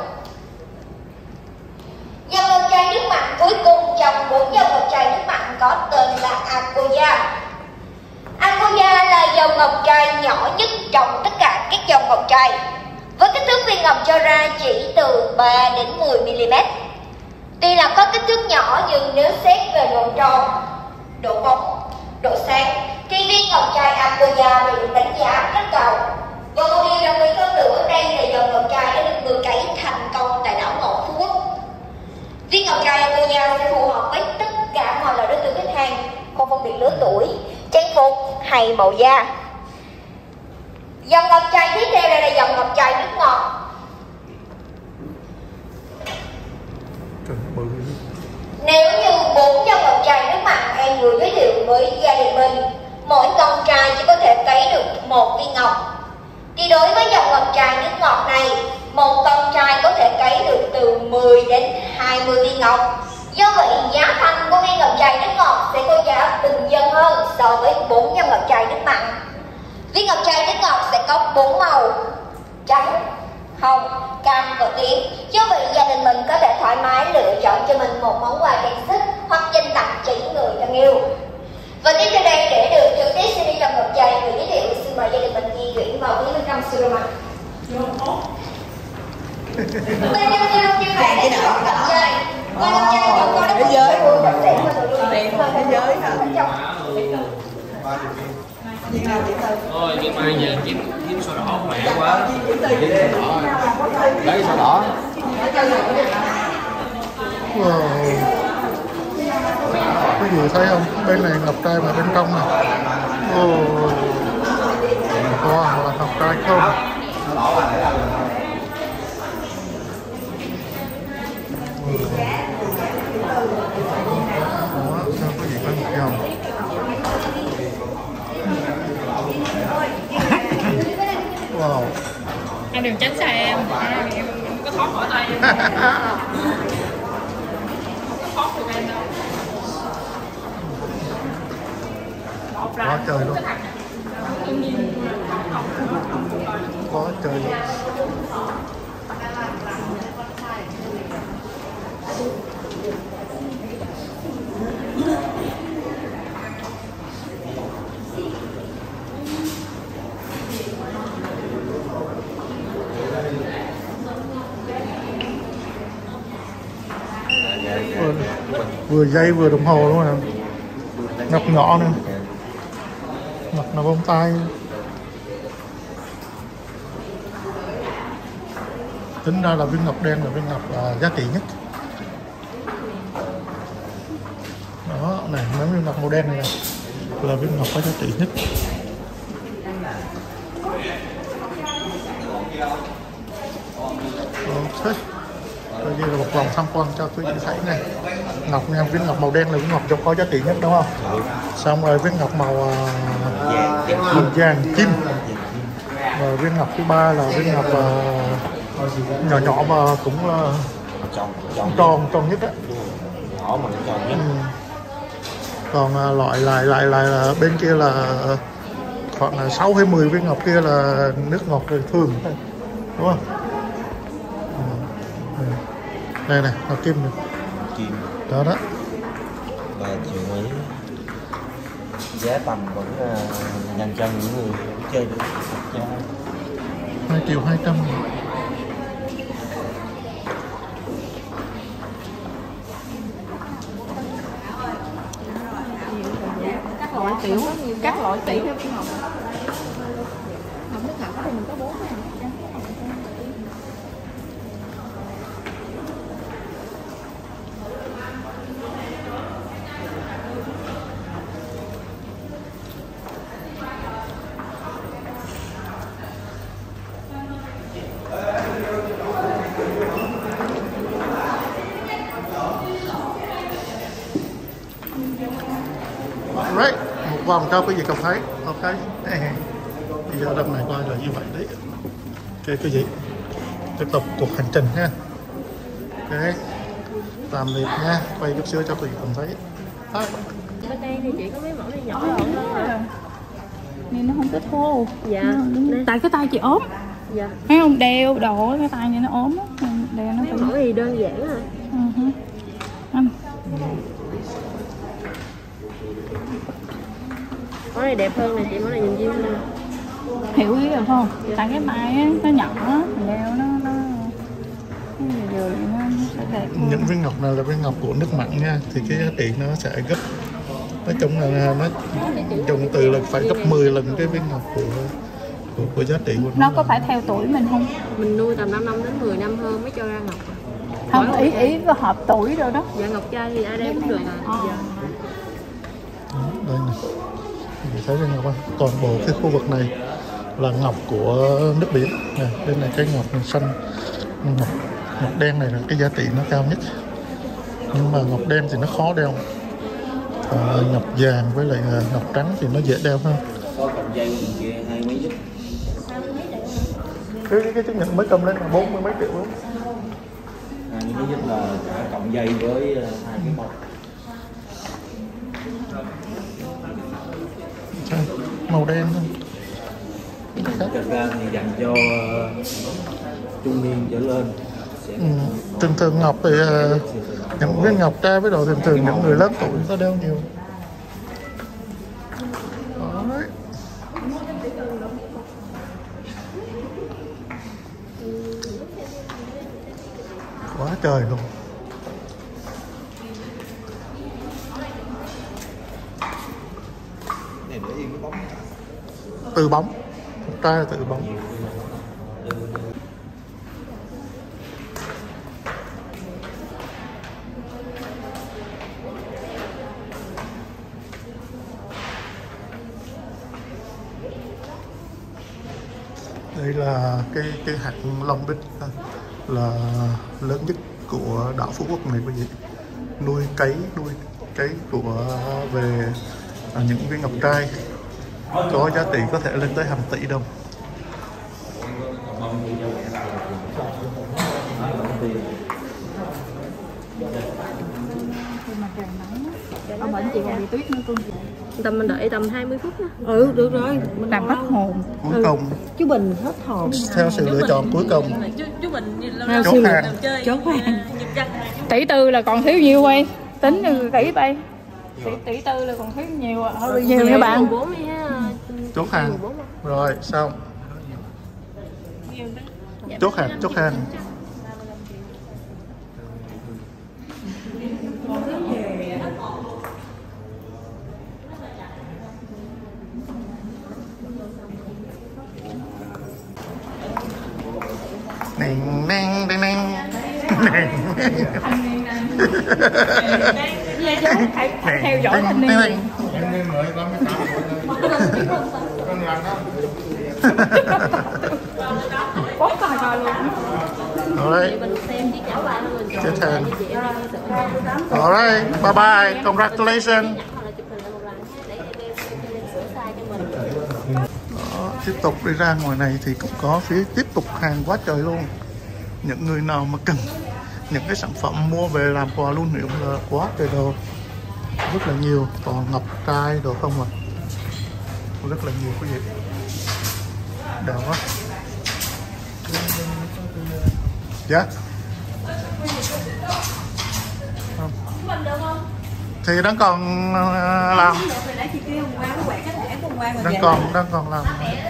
Dòng ngọc trai nước mặn cuối cùng trong 4 dòng ngọc trai nước mặn có tên là Akoya. Akoya ngọc trai nhỏ nhất trong tất cả các dòng ngọc trai, với kích thước viên ngọc cho ra chỉ từ 3 đến 10 mm. Tuy là có kích thước nhỏ nhưng nếu xét về độ tròn, độ bóng, độ sáng thì viên ngọc trai Aquia bị được đánh giá rất cao. Và một điều đặc biệt hơn nữa, đây là dòng ngọc trai đã được mưa cấy thành công tại đảo ngọc Phú Quốc. Viên ngọc trai Aquia sẽ phù hợp với tất cả mọi loại đối tượng khách hàng, không phân biệt lứa tuổi, trang phục hay màu da. Dòng ngọc trai tiếp theo đây là dòng ngọc trai nước ngọt. Nếu như 4 dòng ngọc trai nước mặn em vừa giới thiệu với gia đình mình, mỗi con trai chỉ có thể cấy được 1 viên ngọc, thì đối với dòng ngọc trai nước ngọt này, một con trai có thể cấy được từ 10 đến 20 viên ngọc. Do vậy giá thành của viên ngọc trai nước ngọt sẽ có giá bình dân hơn so với 4 dòng ngọc trai nước mặn. Viên ngọc trai nước ngọt sẽ có 4 màu: trắng, hồng, cam và tím. Do vậy gia đình mình có thể thoải mái lựa chọn cho mình một món quà trang sức hoặc dành tặng cho những người thân yêu. Và tiếp theo đây, để được trực tiếp CD dòng ngọc trai người giới thiệu, xin mời gia đình mình di chuyển vào phía bên trong showroom. Bên trong showroom như vậy là ngọc trai. Và ngọc trai còn có thế giới thế giới hả? Ôi, nhưng mà giờ kiếm sổ đỏ mẹ quá. Lấy sổ đỏ. Wow. Quý vị thấy không? Bên này ngọc trai mà bên trong này. Wow, là ngọc trai không? Đó, sao quý vị có một dòng. Wow. Em đừng tránh xa em có thoát khỏi tay em. Thoát được em đâu. Quá trời luôn. Quá trời luôn. Vừa dây vừa đồng hồ luôn nè, ngọc nhỏ nữa, ngọc là bông tai. Tính ra là viên ngọc đen là viên ngọc giá trị nhất. Đó này, mấy viên ngọc màu đen này, là viên ngọc có giá trị nhất. Ok. Đây là một vòng tham quan cho quý vị thấy này. Ngọc nha, viên ngọc màu đen là viên ngọc có giá trị nhất đúng không? Xong rồi viên ngọc màu vàng kim. Và viên ngọc thứ ba là viên ngọc nhỏ nhỏ và cũng tròn nhất á. Nhỏ mà tròn nhất. Còn loại lại là bên kia là khoảng 6 hay 10 viên ngọc kia là nước ngọt thường đúng không? Đây này, ngọc kim này. Kim. Đó đó. Và chiều mấy giá tầm vẫn dành cho những người chơi được. 2.200.000. Các loại tiểu theo viên ngọc. Không nước ngọc thì mình có 4 cái. Right, một vòng cho quý vị cầm thấy. Ok. Bây giờ đâm này qua là như vậy đấy. Ok quý vị, tiếp tục cuộc hành trình ha. Ok, tạm biệt nha. Quay chút xíu cho quý vị cầm thấy. Bên đây thì chỉ có mấy mẫu này nhỏ hơn thôi. Nhưng nó không có thô. Dạ. Tại cái tay chị ốm. Dạ. Thấy không, đeo đồ cái tay này nó ốm á. Đeo nó mấy mẫu thì đơn giản rồi. Anh Món này đẹp hơn nè chị, món này nhìn chim hơn. Hiểu ý rồi không? Tại cái mai á, nó nhỏ á, mình đeo nó vừa nó sẽ đẹp hơn. Những viên ngọc này là viên ngọc của nước mặn nha, thì cái giá trị nó sẽ gấp, nói chung là nó dùng từ là phải gấp 10 lần cái viên ngọc của giá trị của nó có phải theo tuổi mình không? Mình nuôi tầm 5 năm đến 10 năm hơn mới cho ra ngọc. Không, ý có hợp tuổi rồi đó. Dạ ngọc trai thì ai đeo cũng được à. Dạ. Đây nè, mình thấy viên ngọc không? Toàn bộ cái khu vực này là ngọc của nước biển nè. Bên này cái ngọc xanh, ngọc đen này là cái giá trị nó cao nhất, nhưng mà ngọc đen thì nó khó đeo. Ngọc vàng với lại ngọc trắng thì nó dễ đeo hơn. Cái chứng nhận mới cầm lên là 40 mấy triệu luôn. Những cái nhất là cả cộng dây với hai cái bông. Màu đen thôi. Thật ra thì dành cho trung niên trở lên. Thường thường ngọc thì những viên ngọc trai với đồ thường những người lớn tuổi có đeo nhiều. Đấy. Quá trời luôn. Từ bóng, trai là từ bóng. Đây là cái hạt long bích là lớn nhất của đảo Phú Quốc này quý vị. Nuôi cấy của về những viên ngọc trai có giá trị có thể lên tới hàng tỷ đồng. Ông bệnh chị còn bị tuyết nữa cô. Tầm mình đợi tầm 20 phút đó. Ừ được rồi, mình làm hết hồn. Cuối cùng Chú Bình hết hồn. Theo sự lựa chọn cuối cùng, Chú Bình chốt hàng. Chốt hàng. Tỷ tư là còn thiếu nhiêu quay? Tính tỷ bay. Tỷ tư là còn thiếu nhiều à? Hơi nhiều nha bạn. Chốt hàng. Rồi xong. Chốt hàng. Neng. Theo dõi thanh niên. Có coi luôn. Alright. Tiếp theo. Alright, bye bye, congratulations. Đó, tiếp tục đi ra ngoài này thì cũng có phía tiếp tục hàng quá trời luôn. Những người nào mà cần những cái sản phẩm mua về làm quà lưu niệm là quá trời đồ, rất là nhiều, toàn ngọc trai đồ không à, rất là nhiều quý vị, đẹp quá. Dạ thì đang còn làm, đang còn làm.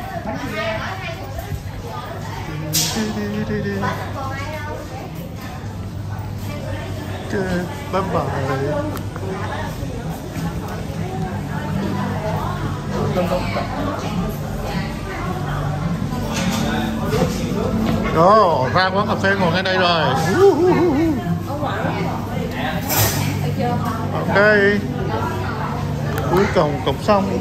Bye bye. Đó, ra quán cà phê ngồi ngay đây rồi. Ok, cuối cùng cũng xong.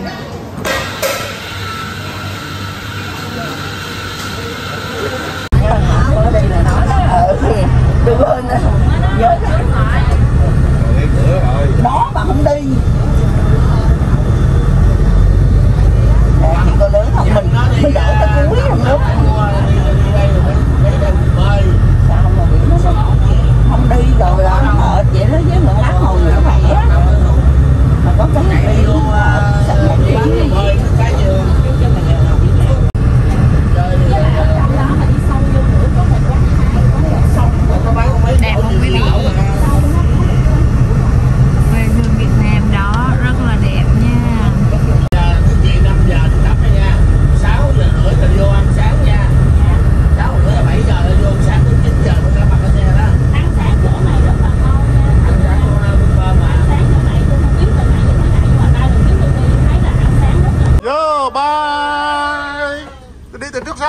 Đừng quên nhớ đó mà không đi. Chị có lớn không, mình đợi tới cuối không nước. Sao mà bị nó không đi rồi là nó mệt vậy đó, với mình lát hồi nữa khỏe. Mà có cái này đi sẵn một tí. Đẹp không quý vị?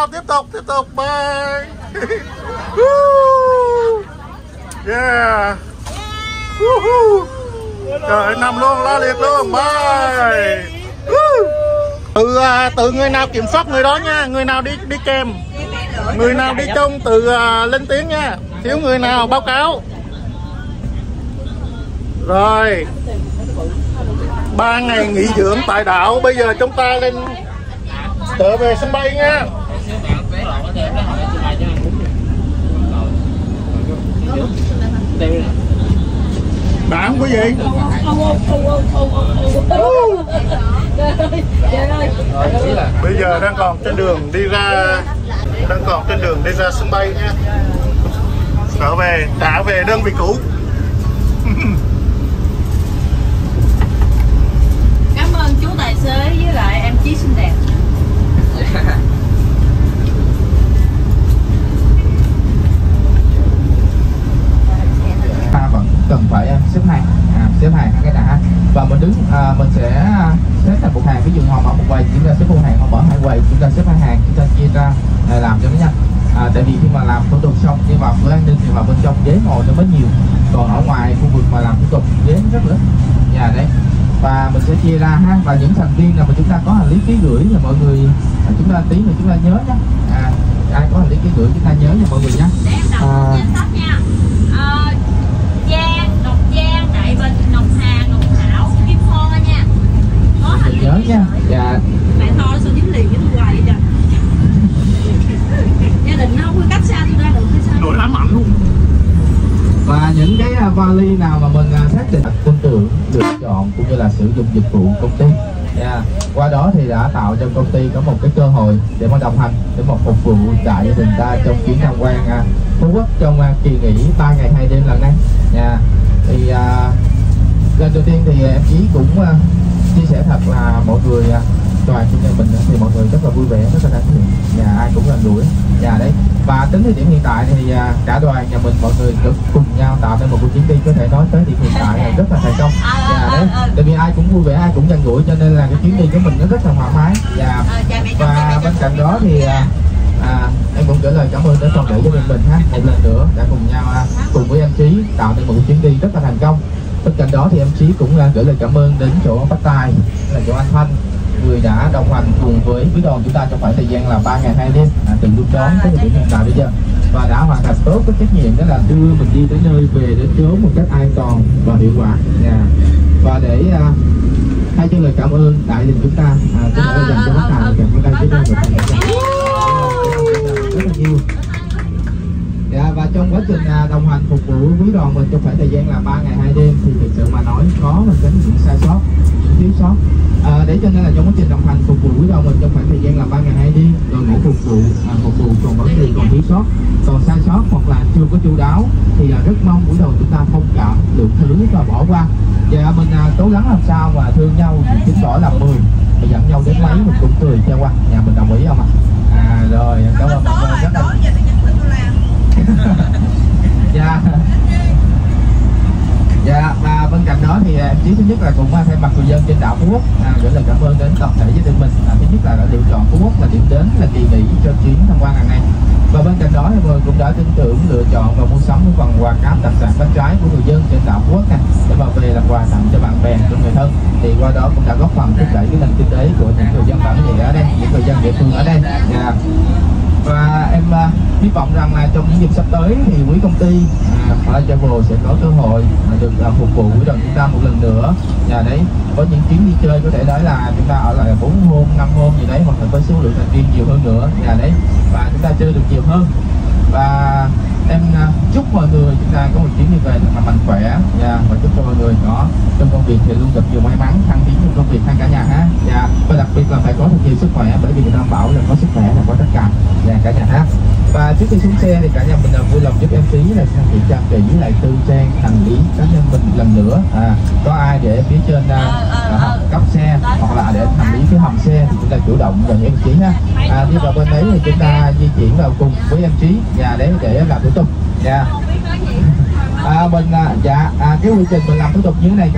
nào, tiếp tục, bye. Yeah. Trời, nằm luôn, la liệt luôn, bye. Từ người nào kiểm soát người đó nha, người nào đi kèm, người nào đi chung từ lên tiếng nha, thiếu người nào báo cáo. Rồi 3 ngày nghỉ dưỡng tại đảo, bây giờ chúng ta lên trở về sân bay nha. Đã không quý vị? Bây giờ đang còn trên đường đi ra sân bay nha. Trả về đơn vị cũ. Cảm ơn chú tài xế với lại em Chí xinh đẹp. Vẫn cần phải xếp hàng cái đã, và mình đứng mình sẽ xếp thành một hàng. Ví dụ họ mở một quầy, chúng ta xếp một hàng, họ mở 2 quầy, chúng ta xếp 2 hàng, chúng ta chia ra làm cho nó nhanh. Tại vì khi mà làm thủ tục xong đi vào cửa an ninh thì vào bên trong ghế ngồi nó mới nhiều, còn ở ngoài khu vực mà làm thủ tục ghế rất ít. Đấy, và mình sẽ chia ra ha, và những thành viên nào mà chúng ta có hành lý ký gửi thì mọi người chúng ta tí nữa chúng ta nhớ nhé. Ai có hành lý ký gửi chúng ta nhớ nha mọi người nhé. Giang, Ngọc Giang, Đại Bình, Ngọc Hà, Ngọc Thảo, Kim Tho nha. Có hành lý nhớ nha. Dạ. Mẹ Tho nó sao dính liền với tôi hoài vậy trời. Gia đình nó không có cách xa tôi ra được hay sao? Nổi lắm mạnh luôn. Và những cái vali nào mà mình xác định tin tưởng, lựa chọn cũng như là sử dụng dịch vụ công ty. Qua đó thì đã tạo cho công ty có một cái cơ hội để mà đồng hành, để mà phục vụ đại gia đình ta trong chuyến tham quan Phú Quốc trong kỳ nghỉ 3 ngày 2 đêm lần này. Thì lần đầu tiên thì em Chí cũng chia sẻ thật là mọi người toàn trong nhà mình thì mọi người rất là vui vẻ, rất là thân thiện, ai cũng gần gũi. Đấy, và tính thời điểm hiện tại thì cả đoàn nhà mình mọi người cùng nhau tạo nên một cuộc chuyến đi có thể nói tới thì hiện tại là rất là thành công. Đấy, tại vì ai cũng vui vẻ, ai cũng gần gũi cho nên là cái chuyến đi của mình nó rất là thoải mái. Và bên cạnh đó thì em cũng gửi lời cảm ơn đến toàn thể gia đình mình một lần nữa đã cùng nhau cùng với em Chí tạo nên một chuyến đi rất là thành công. Bên cạnh đó thì em Chí cũng gửi lời cảm ơn đến chỗ bắt tay là chỗ anh Thanh, người đã đồng hành cùng với quý đoàn chúng ta trong khoảng thời gian là 3 ngày 2 đêm từ lúc đón tới thời điểm hiện tại bây giờ, và đã hoàn thành tốt cái trách nhiệm đó là đưa mình đi tới nơi về đến chốn một cách an toàn và hiệu quả. Và để thay cho lời cảm ơn đại diện chúng ta chúng ta dành cho tất cả các bạn chúng ta rất là nhiều. Và trong quá trình đồng hành phục vụ quý đoàn mình trong khoảng thời gian là 3 ngày 2 đêm thì thực sự mà nói có mình có những sai sót, những thiếu sót. Để cho nên là trong quá trình đồng hành phục vụ quý đoàn mình trong khoảng thời gian là 3 ngày 2 đêm, đội ngũ phục vụ còn vấn đề, còn thiếu sót, còn sai sót hoặc là chưa có chu đáo thì rất mong quý đoàn chúng ta thông cảm, lượng thứ và bỏ qua. Và mình cố gắng làm sao mà thương nhau chứng tỏ là 10 và dẫn nhau đến mấy mình cũng cười cho qua. Mình đồng ý không ạ? Rồi, cảm ơn mọi người rất là. Và bên cạnh đó thì em Chí thứ nhất là cũng thay mặt người dân trên đảo Phú Quốc gửi lời cảm ơn đến toàn thể gia đình mình. Thứ nhất là đã lựa chọn Phú Quốc là điểm đến, là kỳ nghỉ cho chuyến tham quan lần này. Và bên cạnh đó thì mọi người cũng đã tin tưởng lựa chọn và mua sắm những phần quà cáp đặc sản bánh trái của người dân trên đảo Phú Quốc để mà về làm quà tặng cho bạn bè, cho người thân. Thì qua đó cũng đã góp phần thúc đẩy cái nền kinh tế của những người dân bản địa ở đây, những người dân địa phương ở đây. Và em hy vọng rằng là trong những dịp sắp tới thì quý công ty Fly Travel sẽ có cơ hội được phục vụ quý đoàn chúng ta một lần nữa. Đấy, có những chuyến đi chơi có thể nói là chúng ta ở lại 4 hôm, 5 hôm gì đấy, hoặc là với số lượng thành viên nhiều hơn nữa. Đấy, và chúng ta chơi được nhiều hơn. Và em chúc mọi người chúng ta có một chuyến đi về thật là mạnh khỏe, và chúc cho mọi người có trong công việc thì luôn gặp nhiều may mắn, thăng tiến trong công việc hai cả nhà ha. Và đặc biệt là phải có thật nhiều sức khỏe, bởi vì người ta bảo là có sức khỏe là có tất cả cả nhà ha. Và trước khi xuống xe thì cả nhà mình vui lòng giúp em Tí là kiểm tra kỹ lại tư trang hành lý cá nhân mình lần nữa. Có ai để phía trên cốc xe hoặc là để hành lý cái hầm xe thì chúng ta chủ động gần em Chí ha. Đi vào bên đấy thì chúng ta di chuyển vào cùng với em Chí để làm thủ tục. Mình cái quy trình mình làm thủ tục như thế này cả nhà.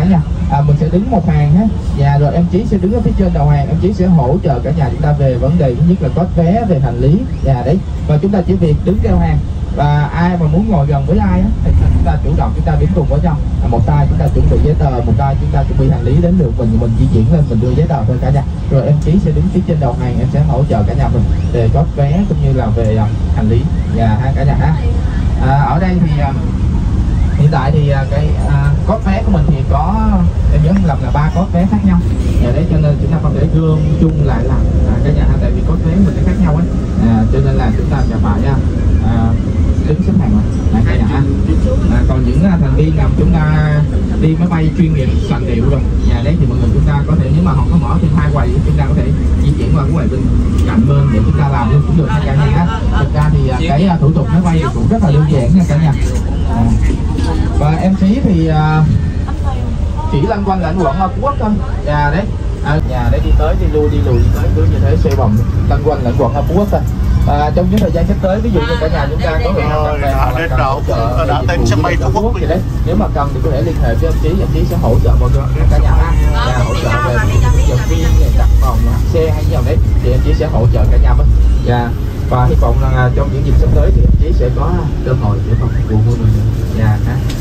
mình sẽ đứng một hàng ha. Và rồi em Trí sẽ đứng ở phía trên đầu hàng, em Trí sẽ hỗ trợ cả nhà chúng ta về vấn đề thứ nhất là có vé, về hành lý. Và đấy, và chúng ta chỉ việc đứng theo hàng. Và ai mà muốn ngồi gần với ai á, thì chúng ta chủ động chúng ta đứng cùng với nhau. Một tay chúng ta chuẩn bị giấy tờ, một tay chúng ta chuẩn bị hành lý, đến lượt mình di chuyển lên mình đưa giấy tờ thôi cả nhà. Rồi em Trí sẽ đứng phía trên đầu hàng, em sẽ hỗ trợ cả nhà mình về có vé cũng như là về hành lý. Và cả nhà ha. Ở đây thì hiện tại thì cái cốt vé của mình thì có, em nhớ không lầm là 3 cốt vé khác nhau. Đấy cho nên chúng ta không thể gom chung lại là cả nhà, tại vì cốt vé mình nó khác nhau ấy. Cho nên là chúng ta sẽ phải đứng xếp hàng lại cả nhà. Còn những thành viên nào chúng ta đi máy bay chuyên nghiệp sành điệu rồi, đấy thì mọi người chúng ta có thể, nếu mà họ có mở thêm 2 quầy chúng ta có thể di chuyển qua cái quầy bên cạnh bên để chúng ta làm luôn cũng được nha cả nhà. Thực ra thì cái thủ tục máy bay cũng rất là đơn giản nha cả nhà. Và em Trí thì chỉ lăn quanh lãnh quận Phú Quốc thôi. Đấy, nhà để đi tới đi lui đi tới cứ như thế xoay vòng lăn quanh lãnh quận Phú Quốc thôi. Trong những thời gian sắp tới, ví dụ như cả nhà chúng ta có thể đã tên sân bay Phú Quốc thì đấy, nếu mà cần thì có thể liên hệ với em Trí sẽ hỗ trợ mọi người cả nhà ha. Hỗ trợ về dẫn viên, đặt phòng xe hay gì đấy thì em Trí sẽ hỗ trợ cả nhà mình. Và hy vọng là trong những dịp sắp tới thì em Trí sẽ có cơ hội để phục vụ mọi người. Thay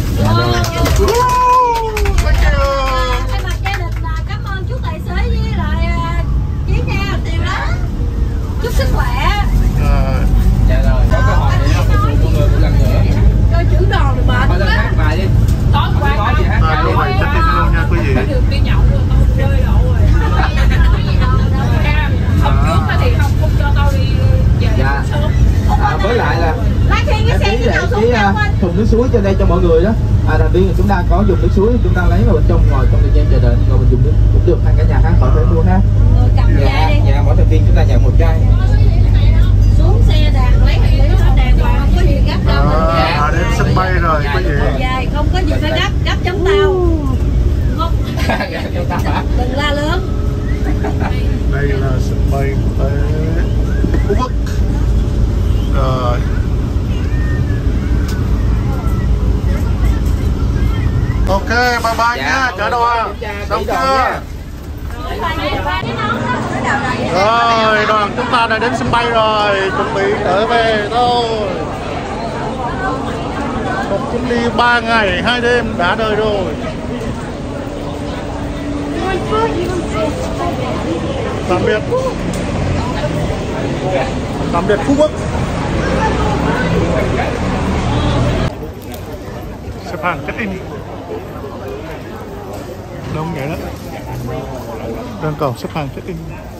mặt gia đình là cảm ơn chú tài xế với lại Trí nha, tiền đó. Chúc sức khỏe. Dạ rồi, có cơ hội để phục vụ mọi người một lần nữa. Coi trưởng đoàn được mệt lần hát bài đi. Tối qua có gì hát bài luôn nha quý vị. được đi nhậu rồi tao rơi lộ rồi. Hôm trước thì không cho tao đi về sớm. Với lại là em Trí để thùng nước suối trên đây cho mọi người đó. Đầu tiên chúng ta có dùng nước suối, chúng ta lấy vào bên trong ngồi trong thời gian chờ đợi ngồi mình dùng nước cũng được ha cả nhà ha, khỏi phải mua ha. Dạ, mỗi thành viên chúng ta nhận một chai. Xuống xe đàn lấy hành lý đàng hoàng, không có gì gấp đâu. Đến sân bay rồi quý vị. Dài không có gì phải gấp chống tao. Không. Đừng la lớn. Đây là sân bay quốc tế Phú Quốc. Rồi. Ok, bye bye nha, chở đoàn. Xong chưa? Rồi, đoàn chúng ta đã đến sân bay rồi, chuẩn bị trở về thôi. Một chuyến đi 3 ngày 2 đêm đã đời rồi. Tạm biệt. Tạm biệt Phú Quốc. Xếp hàng check in. Đông vậy đó. Đang còn xếp hàng check in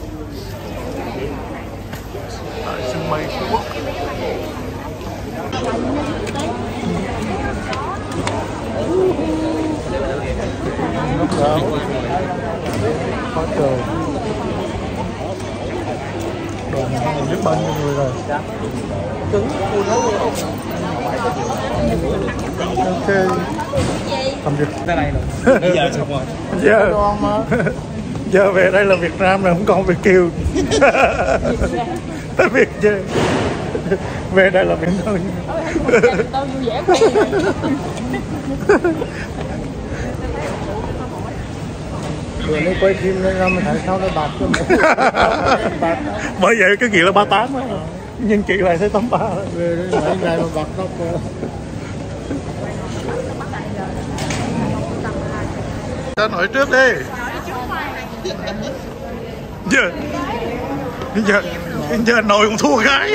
tại sân bay Phú Quốc. Nước ráo quá trời. Đoàn mình biết bao nhiêu người rồi. Ok. Tạm biệt. Tới đây rồi. Bây giờ xong rồi. Giờ về đây là Việt Nam rồi, không còn Việt kiều. Tới Việt chứ. Về đây là Việt Nam. Tao vui vẻ Vừa mới quay phim nên ra mình thấy sao nó bạc cho mình. Bởi vậy cái kiện là 38 á. Nhưng chị lại thấy 83. Về đây mấy ngày mà bạc tóc cơ. Cho nói trước đi. Giờ nội cũng thua gái.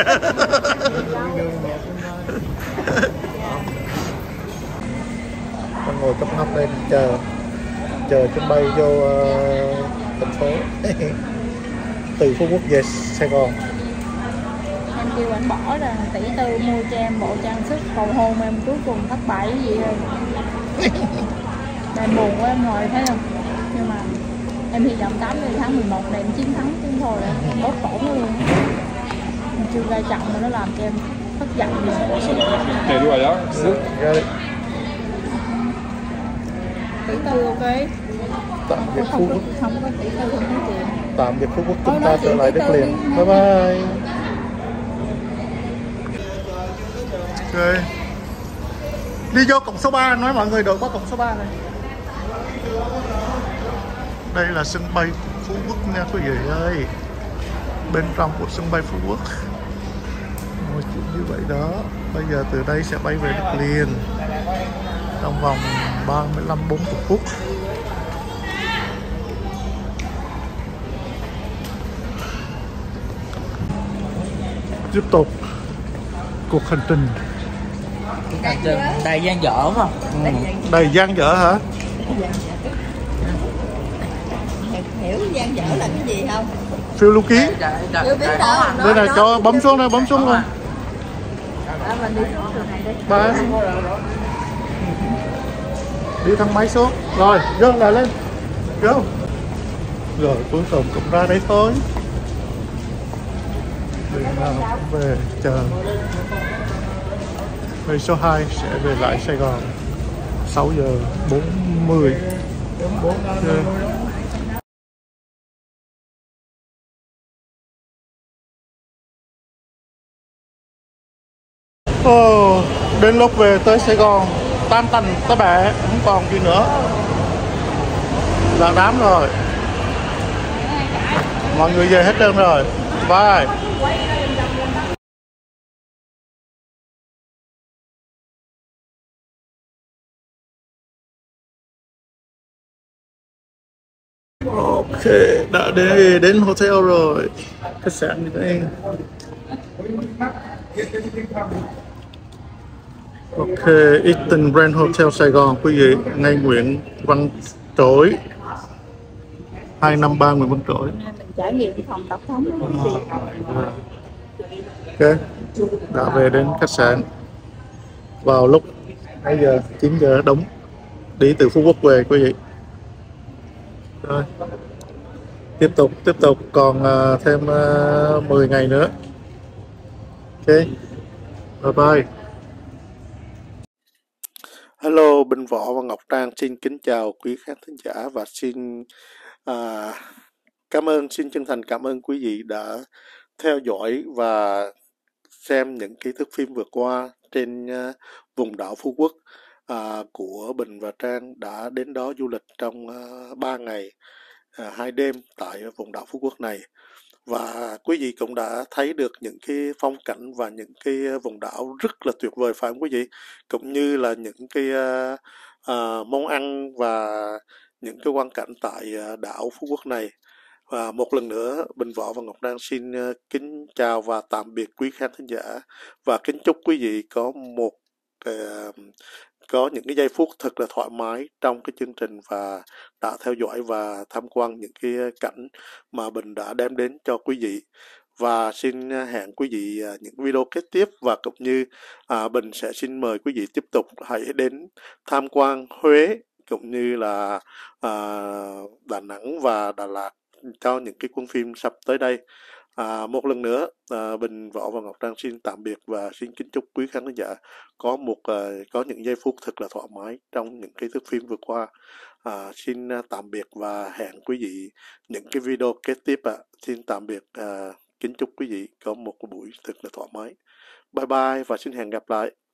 Con ngồi cấp nóc đây chờ chuyến bay vô thành phố. Từ Phú Quốc về Sài Gòn. Em kêu anh bỏ ra tỷ tư mua cho em bộ trang sức cầu hôn em, cuối cùng thất bại cái gì rồi. Em buồn quá em ngồi thấy không, nhưng mà em hy vọng 80 tháng 11 này em chiến thắng chứ thôi là em bóp cổ nó luôn. Em chưa ra trận mà nó làm cho em thất vọng rồi. Để đuổi đó. Tỷ tư ok. Tạm biệt Phú Quốc. Không có tỷ tư không có chuyện. Tạm biệt Phú Quốc, chúng ta trở lại đất liền. Bye bye. Ok. Đi vô cổng số 3, nói mọi người đợi qua cổng số 3 này. Đây là sân bay Phú Quốc nha quý vị ơi. Bên trong của sân bay Phú Quốc. Một chuyện như vậy đó. Bây giờ từ đây sẽ bay về đất liền trong vòng 35-40 phút. Tiếp tục cuộc hành trình. Đầy gian dở mà. Đầy gian dở hả? Hiểu gian dở là cái gì không? Phiêu lưu ký. Chưa biết đâu. Đây này cho bấm xuống đây, bấm xuống luôn. Mình đi xuống đường này đi. Ba. Đi thang máy xuống. Rồi, dâng lại lên. Go. Rồi cuối cùng cũng ra đấy thôi. Đường nào cũng về chờ. Bay số 2 sẽ về lại Sài Gòn 6 giờ 40. Okay. Đến lúc về tới Sài Gòn tan tành tới bẻ, không còn gì nữa. Là đám rồi. Mọi người về hết trơn rồi. Bye. Ok, đã đến hotel rồi. Khách sạn đi đây. Ok, Eastern Grand Hotel Sài Gòn quý vị, ngay Nguyễn Văn Trỗi 253 Nguyễn Văn Trỗi. Mình trải nghiệm phòng tập thống. Ok, đã về đến khách sạn vào lúc bây giờ 9 giờ đúng, đi từ Phú Quốc về quý vị. Rồi tiếp tục còn thêm 10 ngày nữa. Ok, bye bye. Hello, Bình Võ và Ngọc Trang xin kính chào quý khán thính giả và xin xin chân thành cảm ơn quý vị đã theo dõi và xem những cái thước phim vừa qua trên vùng đảo Phú Quốc của Bình và Trang đã đến đó du lịch trong 3 ngày 2 đêm tại vùng đảo Phú Quốc này. Và quý vị cũng đã thấy được những cái phong cảnh và những cái vùng đảo rất là tuyệt vời phải không quý vị? Cũng như là những cái món ăn và những cái quang cảnh tại đảo Phú Quốc này. Và một lần nữa, Bình Võ và Ngọc Trang xin kính chào và tạm biệt quý khán thính giả. Và kính chúc quý vị có những cái giây phút thật là thoải mái trong cái chương trình và đã theo dõi và tham quan những cái cảnh mà Bình đã đem đến cho quý vị. Và xin hẹn quý vị những video kế tiếp, và cũng như Bình sẽ xin mời quý vị tiếp tục hãy đến tham quan Huế cũng như là Đà Nẵng và Đà Lạt cho những cái cuốn phim sắp tới đây. Một lần nữa, Bình, Võ và Ngọc Trang xin tạm biệt và xin kính chúc quý khán giả có những giây phút thật là thoải mái trong những cái thước phim vừa qua. Xin tạm biệt và hẹn quý vị những cái video kế tiếp. Xin tạm biệt, kính chúc quý vị có một buổi thật là thoải mái. Bye bye và xin hẹn gặp lại.